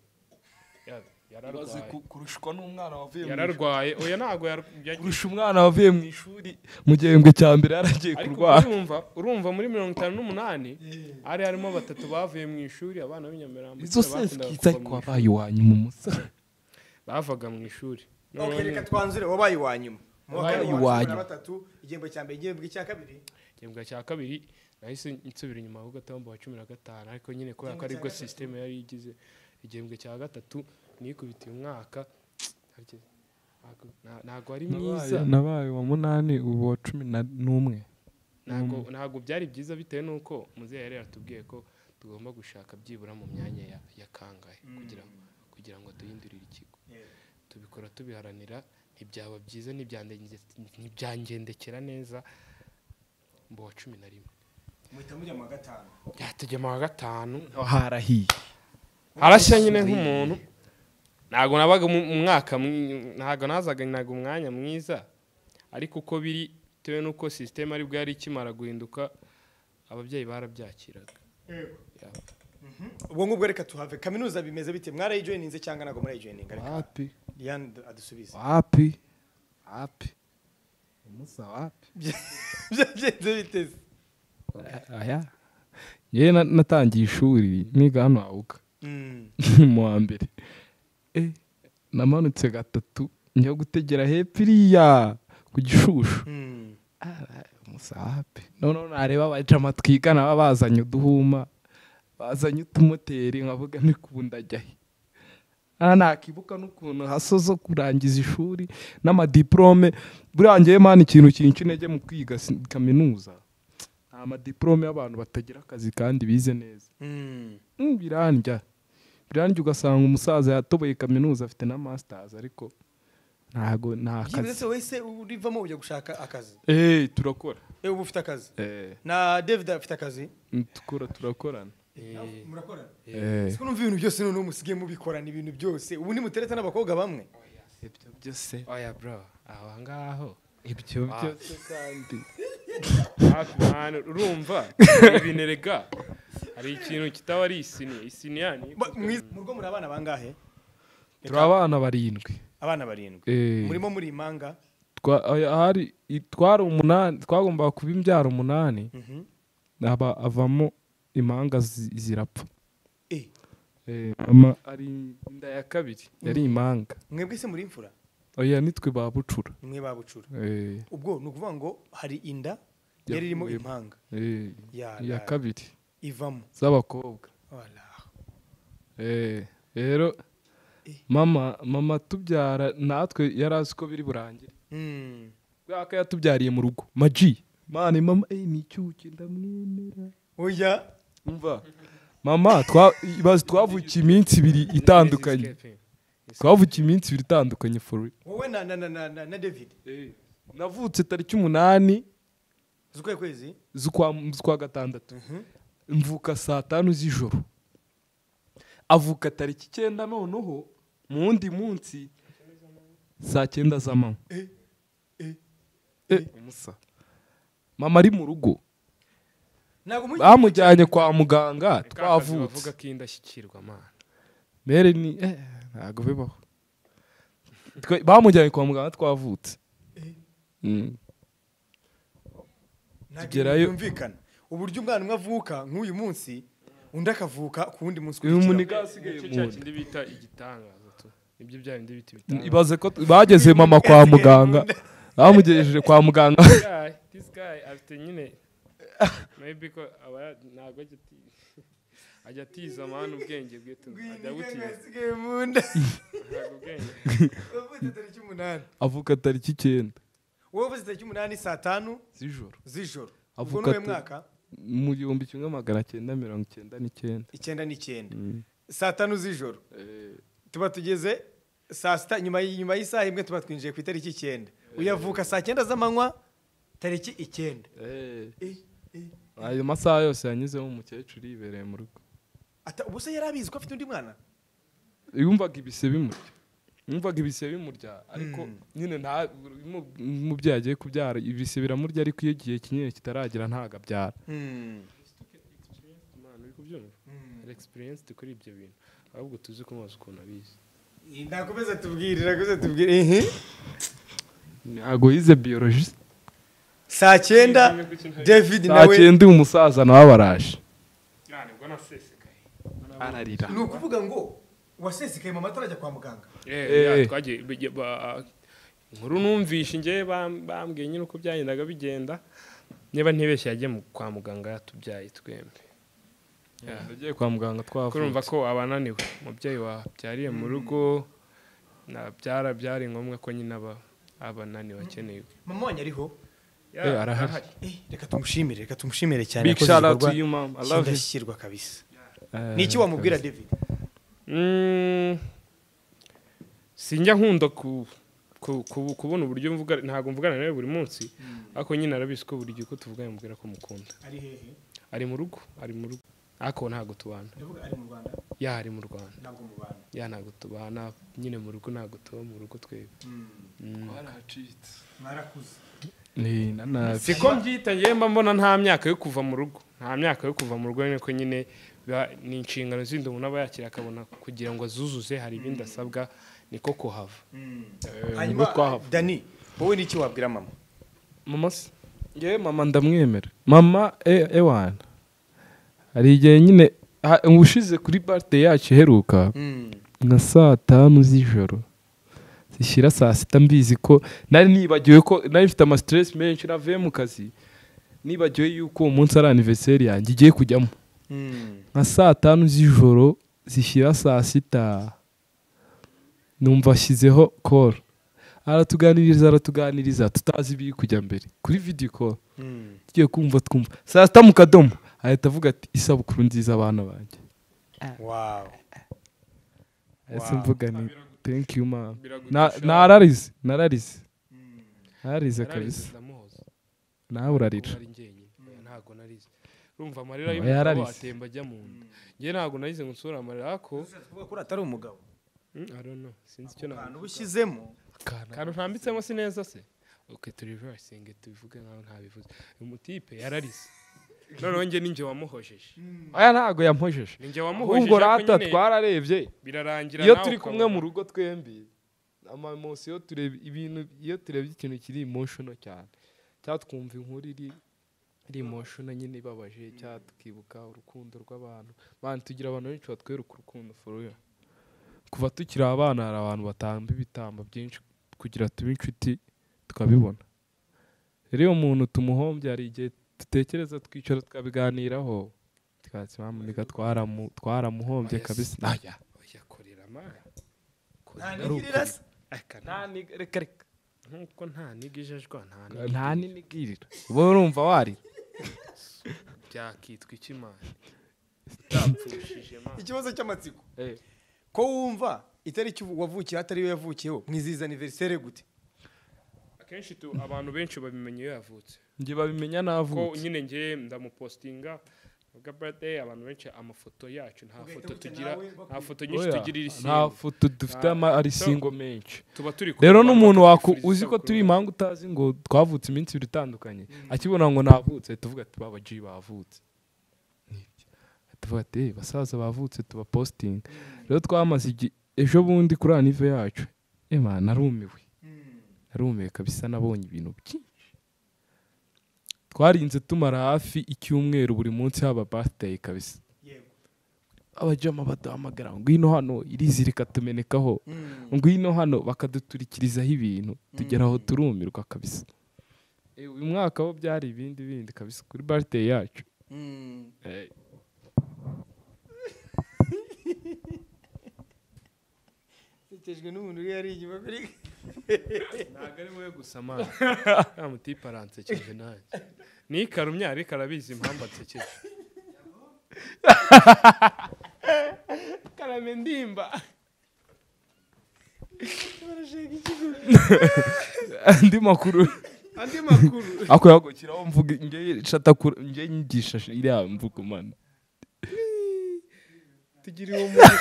yararwaye kurushwa n'umwana wavuye yararwaye oya nago kurusha umwana wavuye mu ishuri mu gihembwe cya mbere yaragiye kurwara urumva urumva muri mirongo itanu n'umunani ari harimo batatu bavuye mu ishuri abana b'Inyamirambo izo sense kitsa kwa bayi wanyu mu musa bavaga mu ishuri okay reka twanzure wabaye iwanyu mu wa gatatu igihembwe cya mbere igihembwe cya kabiri igihembwe cya kabiri nahise nsubira inyuma ahubwo atambo wa cumi na gatanu ariko nyine ko aribwo system yari igize igihembwe cya gatatu nikubitiye umwaka ntago ari mwiza nabaye wa munani ubu wa cumi n'umwe ntago ntago byari byiza bitewe nuko muzehe yari yaratubwiye ko tugomba gushaka byibura mu myanya ya, ya kangahe kugira kugira ngo duhindurire ikigo tubikora tubiharanira ntibyaba byiza ntibyangendekera neza mbo wa cumi na rimwe muhita mujya mu wa gatanu yatujya mu wa gatanu harahiye harashya nyine nk'umuntu ntago nabaga mu mwaka ntago nazaga nago umwanya mwiza ariko uko biri tewe nuko system ari bwo yari ikimara guhinduka ababyeyi barabyakiraga ubwo ngubwo reka tuhave kaminuza bimeze bite mwarayijoininze cyangwa nago murayijoininga reka wapi Diane adusubize wapi wapi umusa wapi byagenze biteze aya ye natangiye ishuri niga hano awuka mu wa mbere eh namanutse gatatu njya gutegera hepiriya ku gishushu umusa wapi none nareba baca amatwigana babazanye uduhuma bazanye utumoteri nkavuga ni kubundajyahe ana nakibuka n'ukuntu hasozo kurangiza ishuri n'amadiplome burangiye man ikintu cyinshi intege mu kwiga kaminuza ama diplome y'abantu batagira akazi kandi bize neza mm birandya birandya ugasanga umusaza yatoboye kaminuza afite na masters ariko ntago nta byibuze kazi se wese urivamo ujya gushaka akazi eh turakora eh ubu ufite akazi eh na David afite akazi tukora turakorana murakorana eh siko numva ibintu byose none musigiye mubikorana ibintu byose ubu ni mutereta n'abakobwa bamwe ibyo byose oya bro aho ngaho ibyo byose kandi hafi mwana urumva ibintu rega hari ikintu kitaba ari isini isini yani mu rugo muri abana bangahe turi abana barindwi abana barindwi eh murimo muri impanga hari twari umunani twagombaga kuba imbyaro umunani aba avamo impanga zirapfa eh eh mama ari inda ya kabiri yari impanga mwebwe se muri imfura oya nitwe babucura mwe babucura eh ubwo nukuvuga ngo hari inda yari irimo impanga eh ya kabiri ivamo z'abakobwa wala eh rero mama mama tubyara natwe yarazi ko biri burangire mm bwaka yatubyariye mu rugo maji mane mama eh ni cyuki ndamwemera oya umva mama twa ibaze twavukiye iminsi ibiri itandukanye twavukiye iminsi ibiri itandukanye for wowe na na na na David eh navutse tariki umunani z'ukwe kwezi z'ukwa z'ukwa gatandatu mvuka saa tanu z'ijoro avuka tariki icyenda noneho mu wundi munsi saa cyenda z'amanywa eh eh eh umusa mama ari mu rugo ntago bamujyanye kwa muganga twavutse bavuga ko indashyikirwa mana mere ni eh ntago bibaho bamujyanye kwa muganga twavutse mm tugerayo yumvikana uburyo umwana umwe avuka nk'uyu munsi undi akavuka ku wundi munsi uyu muniga asigaye mu nda kindi bita igitangaza tu ibyo bya bindi biti bitangaza ibaze ko bageze mama kwa muganga bamugejeje kwa muganga this guy after nyine maybe ko aba nago ajya atiza amana ubwenge bwe tu ajya gutiza asigaye mu nda nago ubwenge avuka tariki umunani avuka tariki icyenda wowe uvuze tariki umunani saa tanu z'ijoro z'ijoro avuka mu mwaka mu gihumbi kimwe magana cyenda mirongo icyenda n'icyenda icyenda n'icyenda saa tanu z'ijoro tuba tugeze saa sita nyuma nyuma y'isaha imwe tuba twinjiye ku itariki icyenda uyavuka saa cyenda z'amanywa tariki icyenda ayo masaha yose yanyuzemo umukecuru yibereye mu rugo ubu se yari abizi ko afite undi mwana yumvaga ibise bimurya yumvaga ibise bimurya ariko nyine nta umubyeyi agiye kubyara ibise biramurya ariko iyo igihe kinini kitaragira ntago abyara experience kuri ibyo bintu ahubwo tuzi ko maze ukuntu abizi ndakomeza tubwire ndakomeza tubwire ehe ntago yize biology saa cyenda David nawe saa cyenda umusaza nawe baraje ararira ni ukuvuga ngo wasesekaye mama atarajya kwa muganga eh twagiye inkuru numvishe ngiye bambwiye nyine uko byagendaga bigenda niba ntibeshye yagiye kwa muganga yatubyaye twembe yagiye kwa muganga twavuye kurumva ko abananiwe umubyeyi wabyariye mu rugo na byara byari ngombwa ko nyine aba abananiwe akeneye mama wanyu ariho eh arahari reka tumushimire reka tumushimire cyane big shout out to you mom I love you ndashyirwa kabisa niki wamubwira David mm sinjya nkunda ku kubona uburyo mvuga ntago mvugana nawe buri munsi ariko nyine arabizi ko buri gihe ko tuvugana mubwira ko mukunda ari hehe ari mu rugo ari mu rugo ariko ntago tubana ari mu Rwanda ya ari mu Rwanda ntago mubana ya ntago tubana nyine mu rugo ntago tuba mu rugo twebwe mwaracitse mwarakuze ni nana siko mbyita ngiye mba mbona nta myaka yo kuva mu rugo nta myaka yo kuva mu rugo niko nyine ni inshingano zindi umuntu aba yakira akabona kugira ngo azuzuze hari ibindi asabwa niko kuhava hanyuma Dani wowe niki wabwira mama mama se ngewe mama ndamwemera mama ewana hari igihe nyine ubushize kuri birthday yacu iheruka nka saa tanu z'ijoro zishyira saa sita mbizi ko nari nibagiwe ko nari mfite ama stress menshi navuye mu kazi nibagiwe yuko uwo munsi ari anniversaire yanjye igiye kujyamo nka saa tanu z'ijoro zishyira saa sita numva ashyizeho call aratuganiriza aratuganiriza tutazi ibiri kujya mbere kuri video call tugiye kumva twumva saa sita mu kadomo ahita avuga ati isabukuru nziza abana banjye wow ese mvuga ni thank you man Biragusha. nararize nararize nararize Nararize, kabisa ndamuhoza. nawe urarira Nari njyenyine. Ntago narize. Urumva amarira Aba y'umugabo yararize. atemba ajya mu nda. Njye ntago narize ngo nsura amarira ako. kuvuga ko atari umugabo Hmm, I don't know. Sinzi icyo ahantu navuga. ubushyizemo Kantu ntambitsemo si neza se. Okay, turi reversing tubivuge nkaho ntabivuze. Uyu mutipe yararize. Noneho njye ninjye wamuhojeje. aya ntago yampojeje Ninjye wamuhojeje. ahubwo ariko rata nyine twararebye birarangira iyo nawe turi ukabona. kumwe mu rugo twembi ama emotion tureba ibintu iyo turebye ikintu kiri emotional cyane cyangwa twumva inkuru iri iri emotional nyine ibabaje cyangwa tukibuka urukundo rw'abantu man tugira abantu benshi batwereka urukundo for real kuva tukiri abana hari abantu batamba ibitamba byinshi kugira tube inshuti tukabibona rero iyo muntu tumuhombye hari igihe dutekereza twicara tukabiganiraho tukatsimamunika twaramu twaramuhombye kabisa naya yakorera amara. nta nigirira se nta niga reka reka Nkuko nta nigijejwa nta nta ninigirira uba urumva warira byakitwa ikimana. Tapfushije ma. ikibazo cy'amatsiko eh ko wumva itariki wavukiye atari yo yavukiyeho mwiziza anniversaire gute Akenshi tu abantu benshi babimenye iyo yavutse. nge babimenya Ko navutse nyine ngiye ndamupostinga bwa birthday abantu benshi amafoto yacu nta Ugahita foto bucya tugira nawe nta bakwiye. foto nyinshi Oya, tugira iri nta singo. foto dufite ama ari singo menshi Tuba turi rero abantu n'umuntu waku bakatwifuriza uzi ko isabukuru. turi impanga utazi ngo twavutse iminsi ibiri itandukanye akibona ngo navutse tuvuga ati baba G bavutse tuvuga ati "Eh, basaza bavutse tuba posting rero twamaze igi- ejo bundi kuri anive yacu ema narumiwe narumiwe kabisa nabonye ibintu byinshi twarinze tumara hafi icyumweru buri munsi haba birthday kabisa yego abajama baduhamagara ngwino hano irizirika tumenekaho ngwino hano bakaduturikirizaho ibintu tugeraho turumirwa kabisa Eh, uyu mwaka ho byari ibindi bindi kabisa kuri birthday yacu Eh, sekejwe n'umuntu uri ari inyuma kuri Ntago ari wowe gusa mana. Ya mutipe aransekeje nanjye. Nikarumye ariko arabizi impamvu ansekeje. Karame ndimba. andi makuru Andi makuru. ako yagokiraho mvuga nge shata kure nge nyigisha iriya mvugo man Tugiriwe umuntu.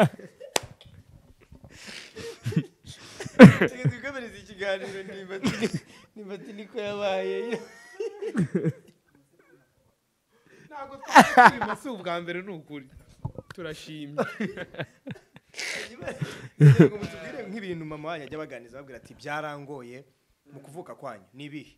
Tugeze gukomereza ikiganiro nimba tini nimba tini ko yabaye Ntago twari si ubwa mbere ni ukuri. Turashimye. ngo mutubwire nk'ibintu mama wanyu ajya baganiza babwira ati byarangoye mu kuvuka kwanyu nibihe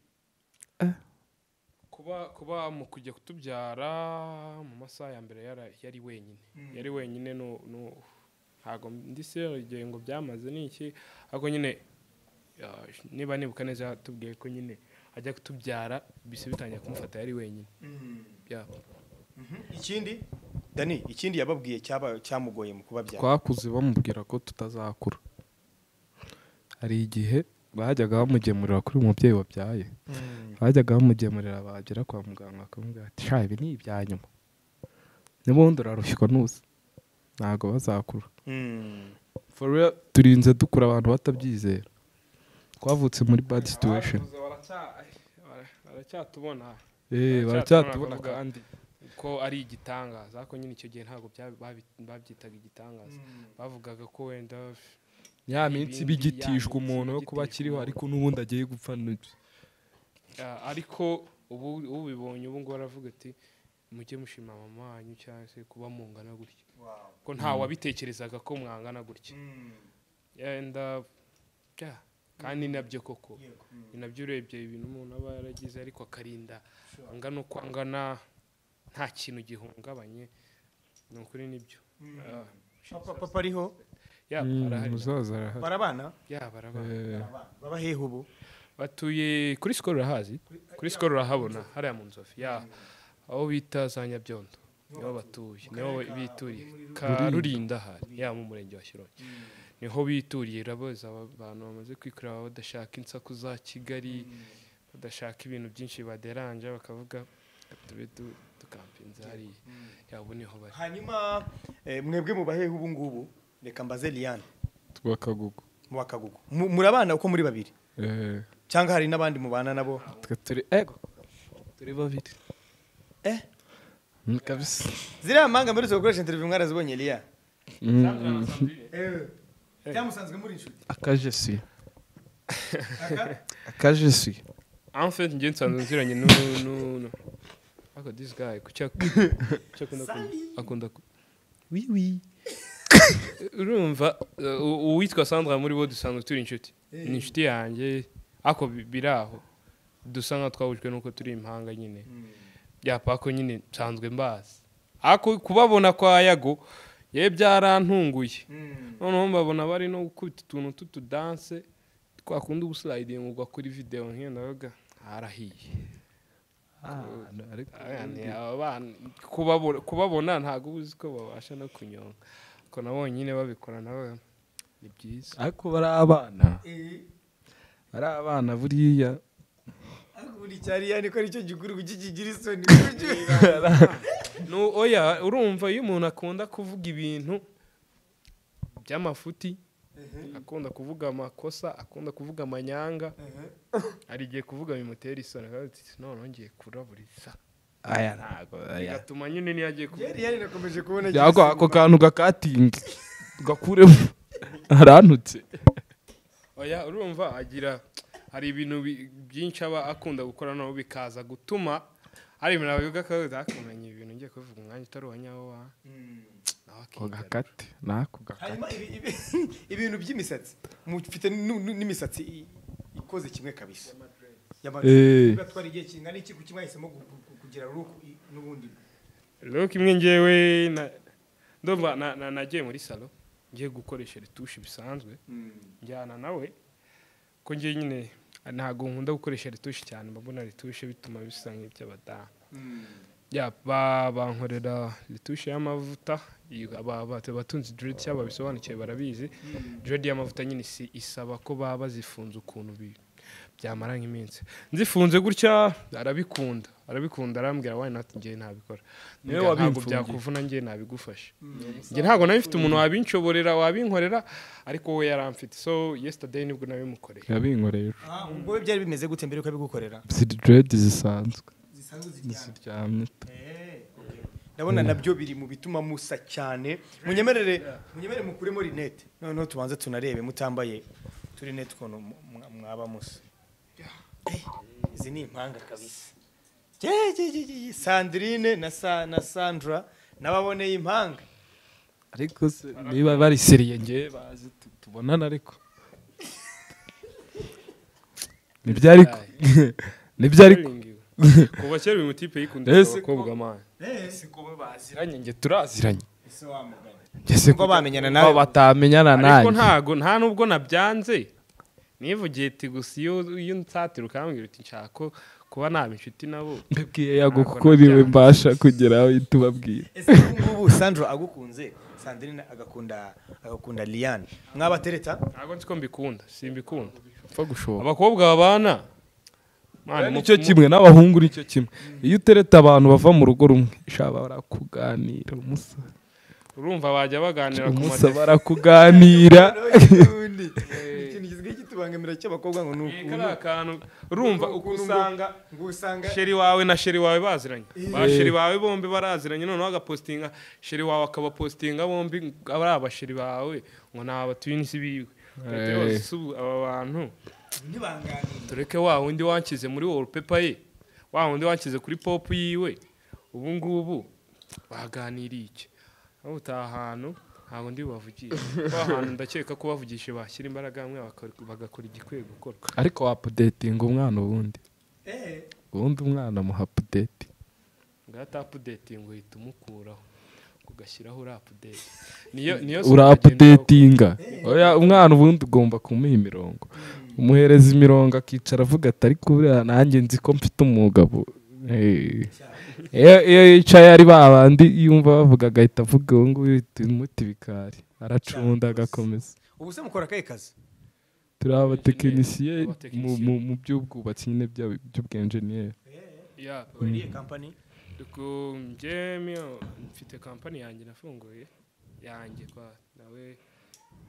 kuba kuba mu kujya kutubyara mu masaha ya mbere yara- yari wenyine yari wenyine no no ntago ndi se igihe ngo byamaze niki ariko nyine ya, niba nibuka neza yatubwiye ko nyine ajya kutubyara bise bitangiye kumufata yari wenyine ya ikindi Dani ikindi yababwiye cyaba cyamugoye mu kubabyara twakuze bamubwira ko tutazakura hari igihe bajyaga bamugemurira kuri uyu mubyeyi wabyaye bajyaga bamugemurira bagera kwa muganga bakamubwira ati sha ibi ni ibya nyuma n'ubundi urarushywa n'ubusa ntabwo bazakura for real turinze dukura abantu batabyizera twavutse muri bad situation baracyatubona eh baracyatubona kandi ko ari igitangaza ariko nyine icyo gihe ntabwo bya- babi- babyitaga igitangaza bavugaga ko wenda ya minsi ibindi, bigitishwa ya umuntu wo minsi kuba bigitishwa akiriho umuntu. ariko n'ubundi agiye gupfa n'ibyo Ah, ariko ubu ubibonye ubu ngubu aravuga ati mujye mushima mama wanyu cyangwa se kuba mungana gutya ko nta wabitekerezaga ko mwangana gutya yenda yeah, kandi nabyo koko ni nabyo urebye ibintu umuntu aba yaragize ariko akarinda angana uko angana nta kintu gihungabanye ni ukuri nibyo Ah, papa papa ariho yeah, arahari muzaza arahari barabana yeah, barabana Eh, baba hehe ubu batuye kuri sikoro urahazi kuri sikoro urahabona hariya mu nzovu ya aho bita za nyabyondo niho batuye niho bituriye ka rurinda hari ya mu murenge wa Shyorongi niho bituriye uraboza abantu bamaze kwikorera badashaka insaku za Kigali badashaka ibintu byinshi baderanje bakavuga tube dukampinze hariya yabo niho bari hanyuma eh, mwebwe mu bahehe ubu ngubu reka mbaze Liane wakagugu mu Wakagugu Mu- murabana uko muri babiri eh cyangwa hari n'abandi mubana nabo twe turi ego turi babiri eh Mm, kabisa ziriya mpanga muri zo gukoresha interview mwarazibonye Elia Mm, eh cyamusanzwe muri inshuti akaje si aka akaje si en fait njye nsanzwe nziranye no no no ako this guy kucya kucya akunda ku oui oui urumva uh, uwitwa Sandra muri bo dusanzwe turi inshuti ni inshuti yanjye ako bi- biraho dusa nka twahujwe nuko turi impanga nyine byapako nyine nsanzwe mbazi ako kubabona kwa Yago ye byarantunguye noneho mbabona bari no gukubita utuntu tutudanse twakunda ubusliding ugwa kuri video nk'iyo ndavuga harahiye Aya ni abana kubabona kubabona ntago uzi ko babasha no kunyonga ko nabo nyine babikora nabo ni byiza ariko bari abana eh bari abana buriya buri cyari yani ko aricyo gikuru kukigira isoni no oya urumva iyo umuntu akunda kuvuga ibintu by'amafuti akunda kuvuga amakosa akunda kuvuga amanyanga arigiye kuvuga bimutera isoni kandi none ngiye kuraburiza aya ntago aya bigatuma nyine niyo agiye kuvuga yari yari nakomeje kubona yago ako kantu gakatinga gakuremo arantutse oya urumva agira hari ibintu bi- byinshi aba akunda gukora nabo bikaza gutuma hari ibintu abivuga akaza akamenya ibintu ngiye kuvuga umwanya utari uwa nyawo wa nawe ako akiga. gakate nako gakate hanyuma ibi- ibi- ibintu by'imisatsi mufite nu- nu- n'imisatsi i- ikoze kimwe kabisa Eh. batwara igihe kingana iki kuki mwahisemo gu- gu- kugira ruku i- n'ubundi rero kimwe ngewe na- ndumva na- na- nagiye muri salo ngiye gukoresha retushe bisanzwe njyana nawe ko ngiye nyine ntabwo nkunda gukoresha retushe cyane mbona retushe bituma bisa nk'iby'abadamu ya ba bankorera retushe y'amavuta iyo aba- aba- abatunze dread cyangwa bisobanukiye barabizi dread y'amavuta nyine isi- isaba ko baba bazifunze ukuntu bi- byamara nk'iminsi nzifunze gutya arabikunda arabikunda arambwira why not ngiye ntabikora Niwe ntabwo wabimfungiye. byakuvuna ngiye nabigufasha njye ntabwo nawe mfite umuntu wabinshoborera wabinkorera ariko we yaramfite so yesterday nibwo nabimukoreye yabinkoreye Ah, ubwo we byari bimeze gute mbere yuko abigukorera ziri dread zisanzwe zisanzwe ziryana ziryamye Eh, okay. ndabona nabyo biri mu bituma musa cyane munyemerere munyemerere mukuremo rinete noneho tubanze tunarebe mutambaye turi net ukuntu mu- mwa- mwaba musa Eh, izi ni impanga kabisa Je, je, je, je, Sandrine na Sa- na Sandra nababoneye impanga ariko se niba bari seriye ngewe bazi tu- tubonana ariko nibyo ariko nibyo ariko kuva kera uyu mutipe yikundira Ese abakobwa amana ese ko we baziranye nge turaziranye ese wamugana ese Ko bamenyana nawe. ko batamenyana ariko nanjye ntago nta nubwo nabyanze nivugiye ati gusa iyo iyo nsatira ukambwira uti nshaka ko kuba naba inshuti nabo mbibwiye yago Ntabwo kuko niwe nabyanze. mbasha kugera aho uhita ubabwira ese ubu ngubu Sandra agukunze Sandrine agakunda agakunda Liane mwabatereta ntago nzi ko mbikunda simbikunda upfa gushoboka abakobwa babana Mwana, mu- nicyo mu- kimwe n'abahungu nicyo kimwe iyo utereta abantu bava mu rugo rumwe shaba barakuganira umusa urumva bajya baganira ku umusa mateka barakuganira ubundi ikintu gisigaye kitubangamira cy'abakobwa ngo ni Eh, kariya kantu urumva uko usanga ngo usanga sheri wawe na sheri wawe baziranye ba sheri wawe bombi baraziranye noneho agapostinga sheri wawe akabapostinga bombi aba ari abasheri bawe ngo ni abatwinisi biwe Leta Eh. yose ubu aba bantu ntibanganire tureke wa wundi wankize muri wallpaper ye wa wundi wankize kuri pop yiwe ubu ngubu baganiriye iki aho utaha ahantu ntabwo ndi bubavugishe kuko ahantu ndakeka ko bavugishe bashyira imbaraga hamwe bakora- bagakora igikwiye gukorwa ariko wapudetinga umwana ubundi eh ubundi umwana muha apudeti ngata update ngo uhita umukuraho ugashyiraho uri update niyo niyo urapudetinga oya umwana ubundi ugomba kumuha imirongo umuhereza imirongo akicara avuga ati ariko buriya nanjye nzi ko mfite umugabo Eh. iyo iyo yicaye ari ba bandi yumva bavuga agahita avuga ubu ngubu umuti bikari aracunda agakomeza ubu se mukora akahe kazi turi abatekinisiye mu- Abatekinisiye. mu- mu by'ubwubatsi nyine bya- by'ubwenjeniyeri ya uriye company Duku njemyo mfite company yanjye nafunguye yanjye kwa nawe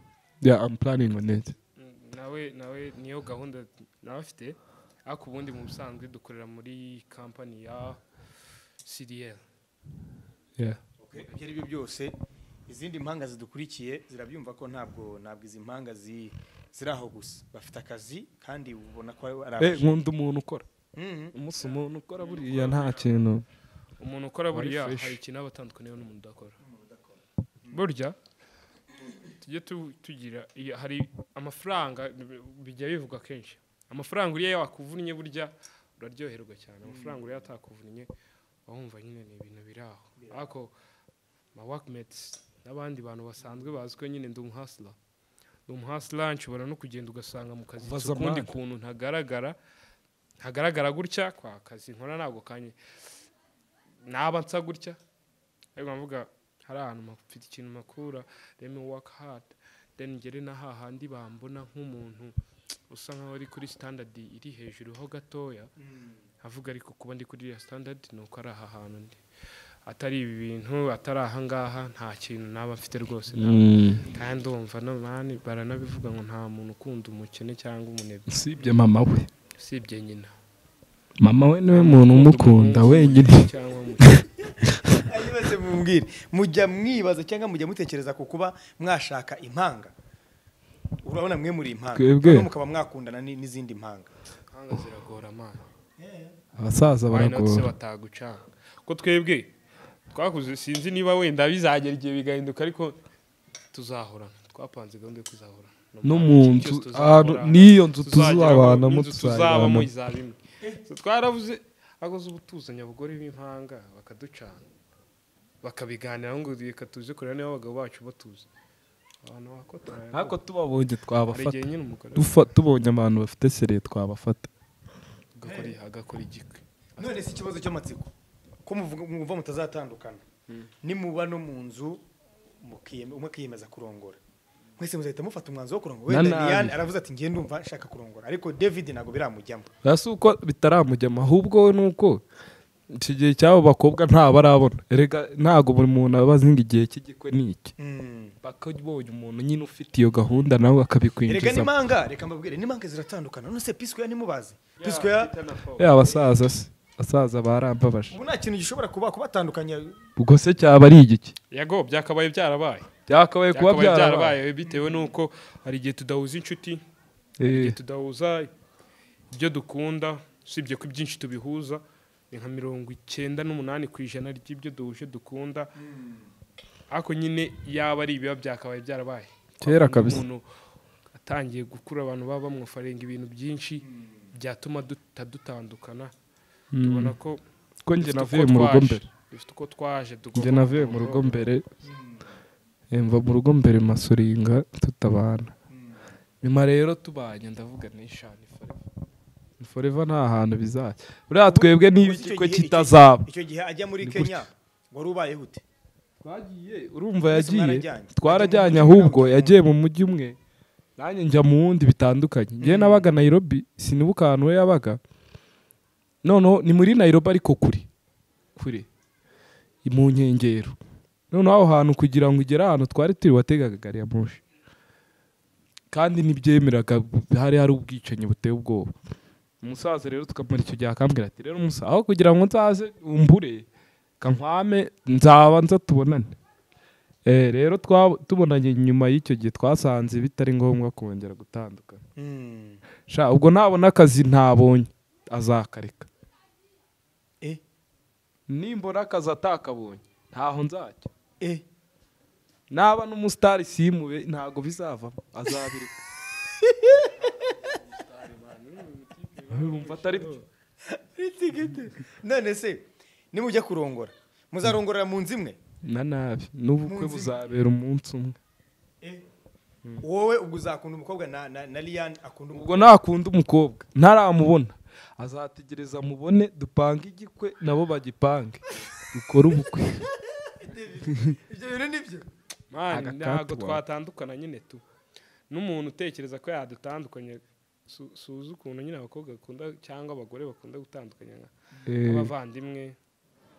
yeah I'm planning on it. nawe nawe niyo gahunda nawe afite ariko ubundi mu busanzwe dukorera muri company ya C D L. Yeah. Okay, ibyo aribyo byose izindi mpanga zidukurikiye zirabyumva ko ntabwo ntabwo izi mpanga zi ziraho gusa bafite akazi kandi ubona ko ari Eh nkunda umuntu ukora. Mhm. Umunsi umuntu ukora buriya nta kintu. Umuntu ukora buriya fresh. hari ikintu abatandukanye n'umuntu udakora. Burya tujye tu- tugira iyo hari amafaranga bijya bivuga kenshi. Amafaranga uriya wakuvunnye burya uraryoherwa cyane. Amafaranga uriya atakuvunnye wumva nyine ni ibintu biraho. Ariko ma workmates n'abandi bantu basanzwe bazwe nyine ndi umuhasla. Ndi umuhasla nshobora no kugenda ugasanga mu kazi Kuva kundi zamani. kuntu ntagaragara ntagaragara gutya kwa kazi nkora ntabwo kanye naba nsa gutya ariko mvuga hari ahantu mfite ikintu makura let me work hard then ngere na hahandi bambona nk'umuntu usa nkaho ari kuri standard iri hejuru ho gatoya avuga ariko kuba ndi kuri ya standard nuko ari aha hantu ndi atari ibi bintu atari aha ngaha nta kintu naba mfite rwose kandi umva no mani baranabivuga ngo nta muntu ukunda umukene cyangwa umunebwe Sibye mama we. sibye nyina Mama we niwe muntu umukunda wenyine. cyangwa mu ayibaze mumbwire mujya mwibaza cyangwa mujya mutekereza ku kuba mwashaka impanga urabona mwe muri impanga Twebwe. no mukaba mwakundana ni- n'izindi mpanga hanga ziragora amana Abasaza why not se baragora. batagucanga ko twebwe twakuze sinzi niba wenda bizagera igihe bigahinduka ariko tuzahorana twapanze gahunda yo kuzahorana No mu nzu ahantu niyo nzu tuzabanamo tuzabamo tuzabana. izaba imwe So twaravuze agoze ubutuzanya abagore b'impanga bakaducanga bakabiganiraho ngo reka tuze kureba niba abagabo bacu batuze abantu bakotora Ariko tubabonye hari twabafata. igihe nyine umugore Dufa tubonye abantu bafite sere twabafata. agakora agakora igikwe none si ikibazo cy'amatsiko ko muvuga mwumva mutazatandukana nimuba no mu nzu mukiyeme- umwe akiyemeza kurongora mwese muzahita mufata umwanzuro wo kurongora Na wenda nabi. Liane aravuze ati ngiye ndumva nshaka kurongora ariko David ntabwo biramujyamo Rasi uko bitaramujyama ahubwo we nuko iki gihe cy'abo bakobwa nta barabona. Erega ntago buri muntu aba azi ngo igihe cy'igikwe ni iki. Mm. Bakabonye umuntu nyine ufite iyo gahunda nawe erega akabikwinjiza. nimanga reka mbabwire nimanga ziratandukana none se Pisco nimubazi Pisco ya Ya abasaza se. Abasaza barambabaje. ubu nta kintu gishobora kuba kubatandukanya Ubwo se cyaba ari igiki? yago byakabaye byarabaye Byakabaye kuba byakabaye byarabaye. byarabaye bitewe nuko hari igihe tudahuza inshuti Eh. igihe tudahuza ibyo dukunda usibye ko ibyinshi tubihuza ni nka mirongo icyenda n'umunani ku ijana ry'ibyo duhuje dukunda ariko nyine yaba ari ibiba byakabaye byarabaye Kera Kwa kundi kabisa. umuntu atangiye gukura abantu baba bamwofarenga ibintu byinshi byatuma tutadutandukana tubona ko Ko njye dufite navuye uko mu rugo twaje, mbere. dufite uko twaje Njye tugomba navuye mu rugo mbere. Eh, Mva mu rugo mbere masuringa tutabana. Nyuma rero tubanye ndavuga nishani forever. Forever nta hantu bizajya. Buriya twebwe niba Icyo igikwe gihe- kitazaba. icyo gihe ajya muri Ni Kenya wari ubaye gute Twagiye urumva Mwese yagiye mwarajyanye. twarajyanye Ajya mu mujyi ahubwo umwe, yagiye mu mujyi umwe nanjye njya mu wundi bitandukanye njye nabaga Nairobi sinibuka ahantu we yabaga noneho ni muri Nairobi ariko kuri kure mu nkengero noneho aho hantu kugira ngo ugere ahantu twari turi wategaga gari ya moshi kandi nibyemeraga hari hari ubwicanyi buteye ubwoba umusaza rero tukamara icyo gihe akambwira ati rero umusaza aho kugira ngo nzaze umbure kankwame nzaba nza tubonane eh rero tubonanye nyuma y'icyo gihe twasanze bitari ngombwa kongera gutandukana Mm. sha ubwo nabona akazi ntabonye azakareka Eh. nimbona akazi atakabonye ntaho nzajya Eh. naba n'umusitari simube ntago bizavamo azabireka urumva atari byo Ritigite. None se nimujya kurongora muzarongorera mu nzu imwe na nabi n'ubukwe Munsi- buzabera umunsi umwe Eh. wowe ubwo uzakunda umukobwa na na, na Liane akunda umukobwa ubwo nakunda umukobwa ntaramubona azategereza mubone dupange igikwe nabo bagipange dukore ubukwe ibyo bintu nibyo mani Agakatu ntabwo wawe. twatandukana nyine tu n'umuntu utekereza ko yadutandukanye su- suzi ukuntu nyine abakobwa bakunda cyangwa abagore bakunda gutandukanya nka- Eh, nk'abavandimwe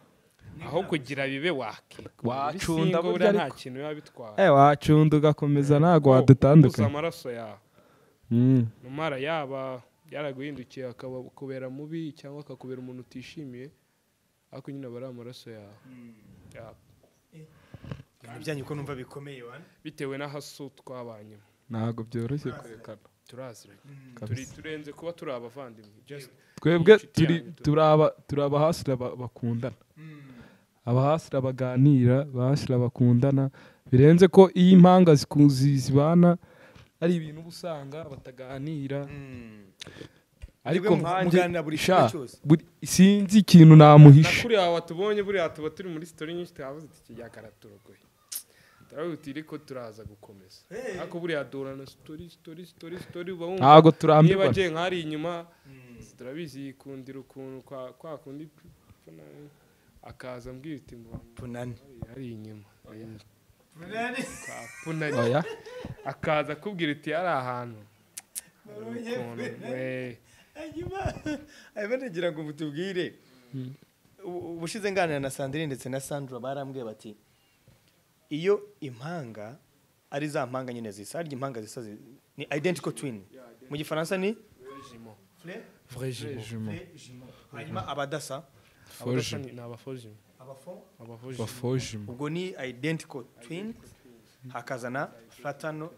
aho kugira bibe wake wacunda burya burya nta ariko kintu biba bitwara eh wacunda ugakomeza ntago uza wadutandukanye amaraso yawe Mm. numara yaba yaraguhindukiye akaba kubera mubi cyangwa akakubera umuntu utishimiye ariko nyine aba ari amaraso yawe Ya- ibintu byanyu ko numva bikomeye wana bitewe n'ahasu twabanyemo ntago byoroshye kurekana turaziranye kabisa. turi turenze kuba turi abavandimwe just twebwe inshuti turi yanyu tu- turaba turaba hasira bakundana abahasira baganira bahasira bakundana birenze ko iyo impanga ziku- zi- zibana ari ibintu uba usanga bataganira ariko Mwebwe nkanjye muganira buri kimwe sha cyose. buri- sinzi ikintu namuhisha nakuri aho watubonye buriya tuba turi muri story nyinshi twavuze ati kijya karaturogoye turavuga uti ariko turaza gukomeza ariko buriya durana story story story story uba wumva ntago niba turambirwa agiye nk'ari inyuma turabizi yikundira ukuntu kwa kwa kundi pfunani, akaza ambwira uti ngo punani ari inyuma punani kwa punani oya akaza akubwira uti ari ahantu ukuntu we hanyuma hanyuma nagira ngo mutubwire ubu- ubushize nganira na Sandrine ndetse na Sandra barambwiye bati iyo impanga ari za mpanga nyine zisa harya impanga zisa zi- ni identical twin mu gifaransa ni vrai jumeau hanyuma abadasa abadasa ni abafojimo abafo abafojimo bafojimo ubwo ni identical twin hakazana fratano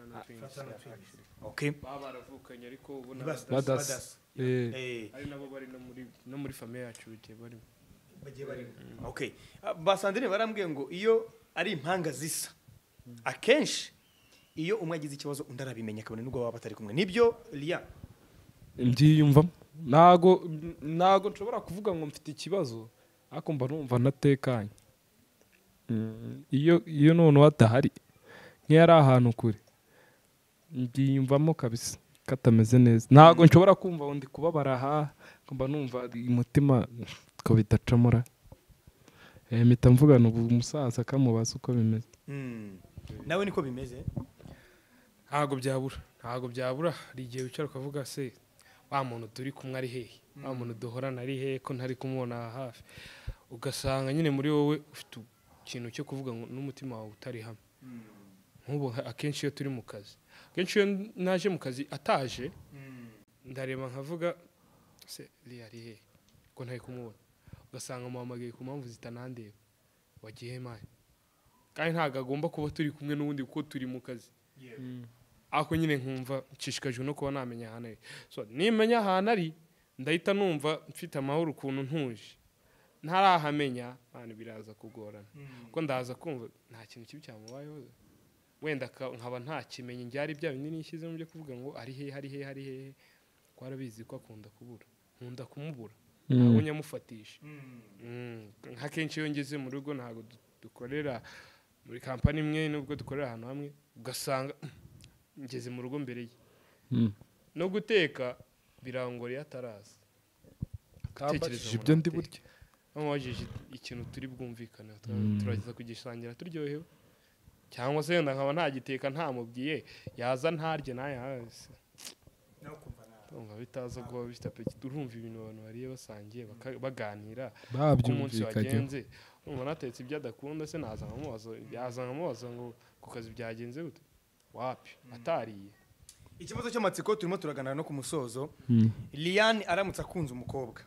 okay baba baravukanye ariko ubu Bas- n'abadasa badasa eh eh ari nabo bari no muri no muri famille yacu bigiye barimo bagiye barimo okay Ah, ba Sandrine barambwiye ngo iyo ari impanga zisa akenshi iyo umwe agize ikibazo undi arabimenya kabone nubwo baba batari kumwe nibyo Lia mbyiyumvamo ntago ntago nshobora kuvuga ngo mfite ikibazo ariko mba numva natekanye Mm, iyo iyo noneho adahari nk'iyo ari ahantu kure mbyiyumvamo kabisa katameze neza ntago nshobora kumva ngo ndi kubabara aha mba numva umutima ko bidacamura eh mpita mvugana ubu umusaza akamubaza uko bimeze Mm. nawe niko bimeze ntago byabura ntago byabura hari igihe wicara ukavuga se wa muntu turi kumwe ari hehe wa muntu duhorana ari hehe ko ntari kumubona aha hafi ugasanga nyine muri wowe ufite ikintu cyo kuvuga ngo n'umutima wawe utari hamwe nk'ubu akenshi iyo turi mu kazi akenshi iyo naje mu kazi ataje ndareba nkavuga se Lia ari hehe ko ntari kumubona ugasanga muhamagaye ku mpamvu zitanandeba wagiye mani kandi ntabwo agomba kuba turi kumwe n'ubundi kuko turi mu kazi ako nyine nkumva nshishikajwe no kuba namenya ahantu ari so nimenya ahantu ari ndahita numva mfite amahoro ukuntu ntuje ntarahamenya abantu biraza kugorana kuko ndaza kumva nta kintu kibi cyamubayeho wenda ka- nkaba nta kimenyi njyari bya bindi nishyizemo byo kuvuga ngo ari hehe ari hehe ari hehe ko arabizi ko akunda kubura nkunda kumubura ntabwo nyamufatisha Mm, nka kenshi iyo ngeze mu rugo ntabwo du- dukorera muri kampani imwe nubwo dukorera ahantu hamwe ugasanga ngeze mu rugo mbere ye Mm. no guteka birangora iyo ataraza Kambajije ibyo ndi burya bamubajije ikintu turi bwumvikane tura- turageza kugisangira turyohewe cyangwa se wenda nkaba ntagiteka ntamubwiye yaza ntarye naye hasi urumva bitaza kuba bifite apeti urumva ibintu abantu bariye basangiye baka- baganira uko umunsi babyumvikanye wagenze urumva natetse ibyo adakunda se naza nkamubaza yaza nkamubaza ngo ku kazi byagenze gute wapi atariye ikibazo cy'amatsiko turimo turaganira no ku musozo Mm. Liane aramutse akunze umukobwa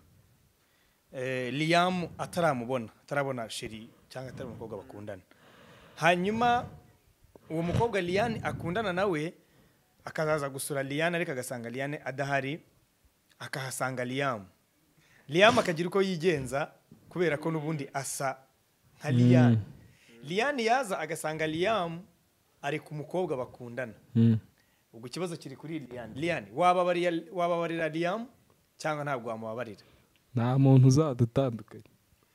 eh, Liam ataramubona atarabona sheri cyangwa atari umukobwa bakundana hanyuma uwo mukobwa Liane akundana nawe akazaza gusura Liane ariko agasanga Liane adahari akahasanga Liam Liam akagira uko yigenza kubera ko n'ubundi asa nka Liane Liane yaza agasanga Liam ari ku mukobwa bakundana Mm. ubwo ikibazo kiri kuri Liane Liane wababarira wababarira Liam cyangwa ntabwo wamubabarira nta muntu uzadutandukanya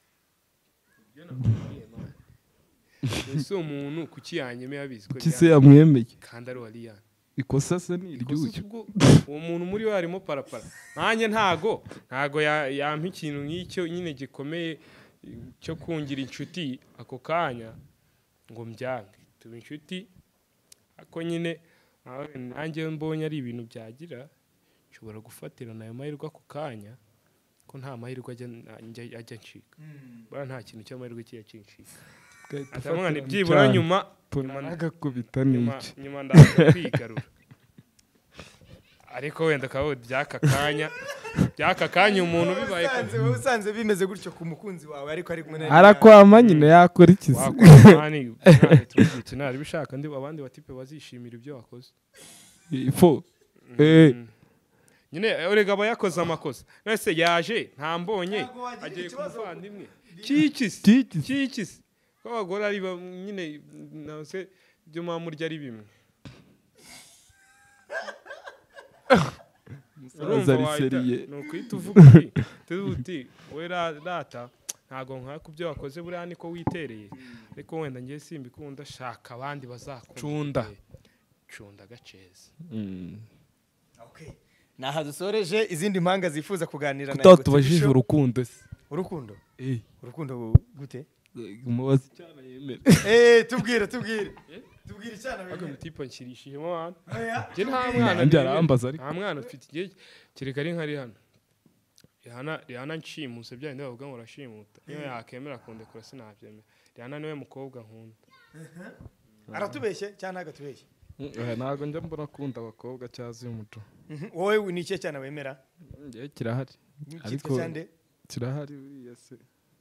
ese umuntu kuki yanyemeye abizi ko kuki se Liane- yamwemeye kandi ari uwa Liane ikosa se ni Ikosa iry'uyu ubwo uwo muntu muri we harimo parapara nanjye ntago ntago ya- yampa ikintu nk'icyo nyine gikomeye cyo kungira inshuti ako kanya ngo mbyange tuba inshuti ako nyine nawe nanjye mbonye ari ibintu byagira nshobora gufatirana ayo mahirwe ako kanya ko nta mahirwe ajya ajya ajya ncika bara nta kintu cy'amahirwe kiya kinshika atamwana nibyibura nyuma agakubita nyuma n'iki nyuma ndaza kwigarura ariko wenda kawo byaka kanya byaka kanya umuntu bibaye usanze usanze bimeze gutyo ku mukunzi wawe ariko ari kumwe na arakwama nyine yakora iki se wakwamani turutse nari bishaka ndi abandi batipe bazishimira ibyo wakoze ifo eh nyine urega aba yakoze amakosa nese yaje ntambonye agiye kumuvandimwe kikisi kikisi ko abagore ari nyine nase byo mamurya ari bimwe urumva wayita nukwita uvuga uti tuti we rata ntago nka kubyo wakoze buriya niko witereye ariko wenda ngiye simbikunda shaka abandi bazakunda cunda gaceza okay naha dusoreje izindi mpanga zifuza kuganira nayo tutubajije urukundo se urukundo eh urukundo gute umubazi cyane yemera eh tubwire tubwire tubwire cyane ako mutipa nshirishijemo hano oya je nta mwana njye arambaza ariko nta mwana ufite igihe kireka ari nkari hano Rihana Rihana nshimuse byandi bavuga ngo rashimuta niyo yakemera kundekura sinabyemera Rihana niwe mukobwa nkunda aratubeshye cyane agatubeshye ntago njya mbona kunda abakobwa cyazi umuco wowe ni cye cyane wemera ngiye kirahari ariko kirahari uriya se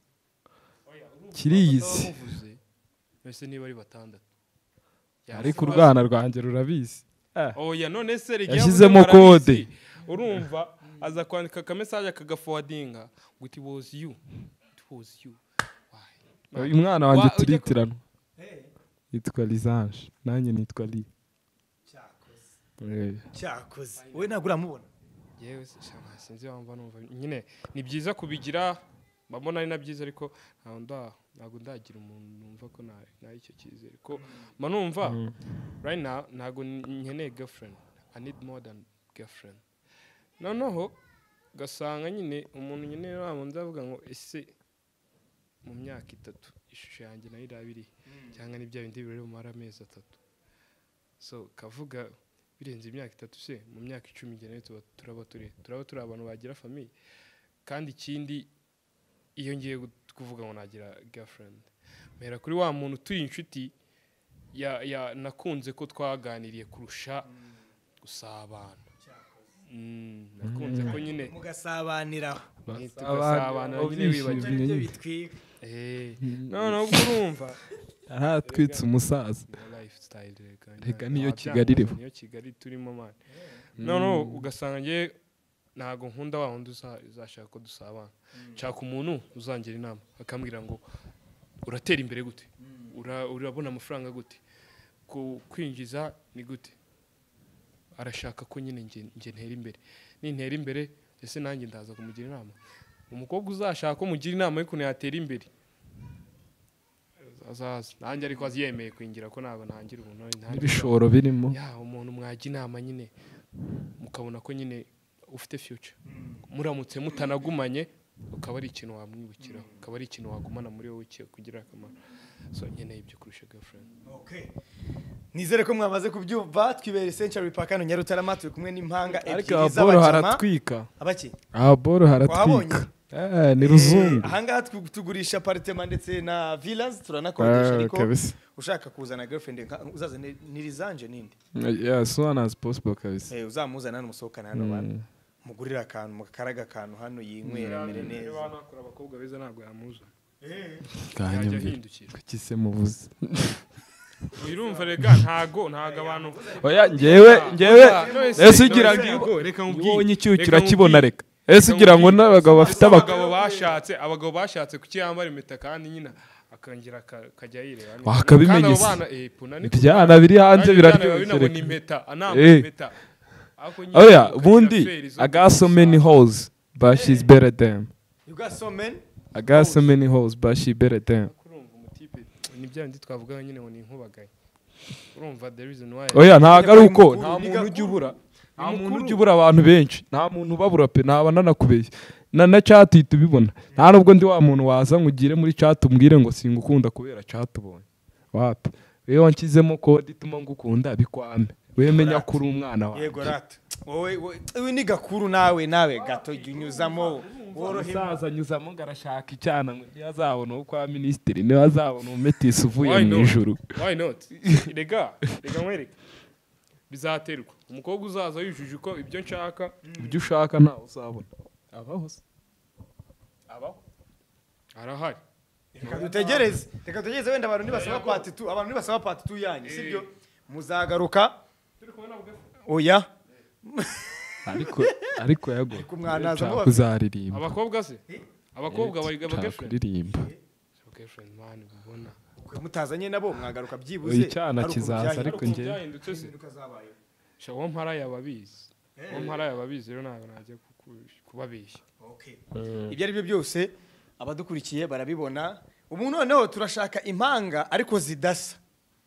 kiriyizi ese niba ari batandatu ariko urwana rwanjye rurabizi oya none se rigiye yashyizemo kode urumva aza kwandika ka message akagaforwardinga ngo it was you it was you uyu mwana wanjye turitirana yitwa Lizange nanjye nitwa Li cyakoze cyakoze wowe ntabwo uramubona yewe sinzi wamva numva nyine ni byiza kubigira mbona ari nabyiza ariko ntago ndagira umuntu numva ko na icyo cyizere ko manumva right now ntago nkeneye girlfriend I need more than girlfriend noneho gasanga nyine umuntu nyine bamunze avuga ngo ese mu myaka itatu ishusho yanjye nayo irabiri cyangwa ni bya bindi biri mu mara amezi atatu so kavuga birenze imyaka itatu se mu myaka icumi ngene turaba turi turaba turi abantu bagira famille kandi ikindi iyo ngiye kuvuga ngo nagira girlfriend mera kuri wa muntu turi inshuti ya ya nakunze ko twaganiriye kurusha gusabana nakunze ko nyine mugasabanira tugasabana nyine wibagiwe ibyo bitwika eh none ubwo urumva aratwitse umusaza lifestyle reka niyo Kigali iriho niyo Kigali turimo man none ugasanga ngiye ntago nkunda wa wundi uzashaka ko dusabana nshaka umuntu uzangira inama akambwira ngo uratera imbere gute urabona amafaranga gute kwinjiza ni gute arashaka ko nyine nge ntera imbere nintera imbere ese nanjye ndaza kumugira inama umukobwa uzashaka ko mugira inama y'ukuntu yatera imbere azaza nanjye ariko aziyemeye kwingira ko ntabwo ntangira umuntu n'ibishoro birimo ya umuntu mwajya inama nyine mukabona ko nyine ufite future muramutse mutanagumanye ukaba ari ikintu wamwibukiraho ukaba ari ikintu wagumana muri wowe kugira akamaro so nkeneye ibyo kurusha girlfriend okay nizere ko mwamaze kubyumva twibere Century Park hano Nyarutarama turi kumwe n'impanga ebyiri z'abajama haratwika abaki aboro haratwika eh ni ruzungu ahanga tugurisha apartment ndetse na villas turanakodesha ariko ushaka kuzana girlfriend uzaza ni Lizange nindi yeah so as possible kabisa eh uzamuzana n'umusohokana hano bana mugurira akantu mukaraga akantu hano yinywera mere neza abantu akora abakobwa beza ntabwo yamuza eh kanya hindukira kise muvuze urumva rega ntago ntago abantu oya ngewe ngewe ese ugira ngo reka mubwiye ubonye icyucyura kibona reka ese ugira ngo n'abagabo bafite abagabo bashatse abagabo bashatse kuki yambara impeta kandi nyina akangira kajya yireba wakabimenye ibyana biri hanze biraryoshye ni impeta anamba impeta oya ubundi I got so many holes but she's better than you got so many I got so many holes but she better than urumva umutipe ni bya ndi twavuga nyine ngo ni nkubagaye urumva the reason why oya ntago ari uko nta muntu ujya ubura nta muntu ujya ubura abantu benshi nta muntu ubabura pe naba nanakubeshye na na chat tubibona nta nubwo ndi wa muntu waza ngugire muri chat umbwire ngo singukunda kubera chat ubonye wapi wewe wankizemo code ituma ngukunda bikwame wemenya kuri umwana wawe yego rata wowe wowe ni gakuru nawe nawe gato unyuzamo umusaza anyuzamo ngo arashaka icyana ngo niyo azabona uwo kwa minisitiri niyo azabona umumetisi uvuye Why mu not? ijuru Why not? Rega, rega nkwereke. Bizaterwa. Umukobwa uzaza yujuje uko ibyo nshaka, ibyo ushaka ntawe uzabona abaho se abaho. Arahari. reka dutegereze reka dutegereze wenda abantu nibasaba part two abantu nibasaba part two yanyu sibyo muzagaruka oya ariko ariko yago kumwanaza mu kuzaririmba Abakobwa se? Abakobwa bayiga bagefriend. kuririmba Girlfriend man ubona. kwe mutazanye nabo mwagaruka byibuze Oya, icyana kizaza ariko njye Byahindutse se. Sha wo mpara yababizi. Wo mpara yababizi rero ntabwo najya kubabeshya. okay ibyo ari byo byose abadukurikiye barabibona ubu noneho turashaka impanga ariko zidasa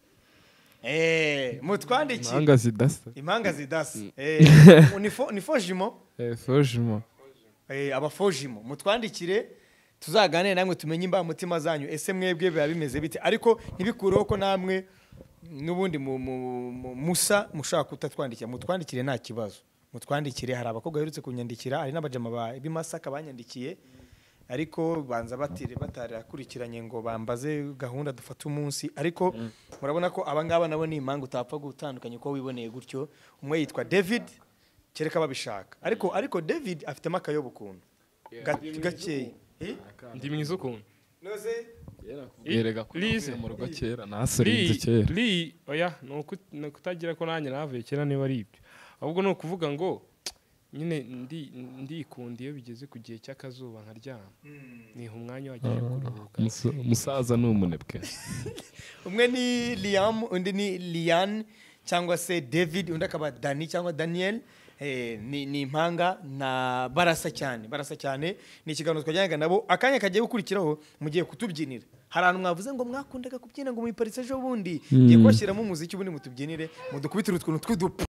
eh mutwandikiye impanga zidasa impanga zidasa eh ni fo ni fojimo eh fojimo eh abafojimo mutwandikire tuzaganire namwe tumenye imba mutima zanyu ese mwebwe biba bimeze bite ariko ntibikureho ko namwe nubundi mu- mu- mu- musa mushaka kutatwandikira mutwandikire nta kibazo mutwandikire hari abakobwa birutse kunyandikira hari n'abajama ba bimasaka banyandikiye ariko banza batire batarakurikiranye ngo bambaze gahunda dufata umunsi ariko murabona ko abangaba nabo ni impanga utapfa gutandukanya uko wiboneye gutyo umwe yitwa David kereka babishaka ariko ariko David afitemo akayobo kuntu gakeye eh Ndi mwiza ukuntu. noze yerega Lize. mu rugo kera nasorinze kera Li, oya, no kutagira ko nanjye navuye kera niba ari ibyo. Ahubwo no kuvuga ngo nyine ndi ndikunda iyo bigeze ku gihe cy'akazuba nkaryama. Niha umwanya wagiye kuruhuka. Musa- umusaza ni umunebwe umwe ni Liam undi ni Lian cyangwa se David undi akaba Dani cyangwa Daniel eh, ni, ni impanga na barasa cyane barasa cyane ni ikiganiro twajyanaga nabo akanya kagiye gukurikiraho mugiye kutubyinira hari ahantu mwavuze ngo mwakundaga kubyina ngo muyiparitse ejo bundi ngiye kubashyiramo umuziki ubundi mutubyinire mudukubitire utuntu tw'udupu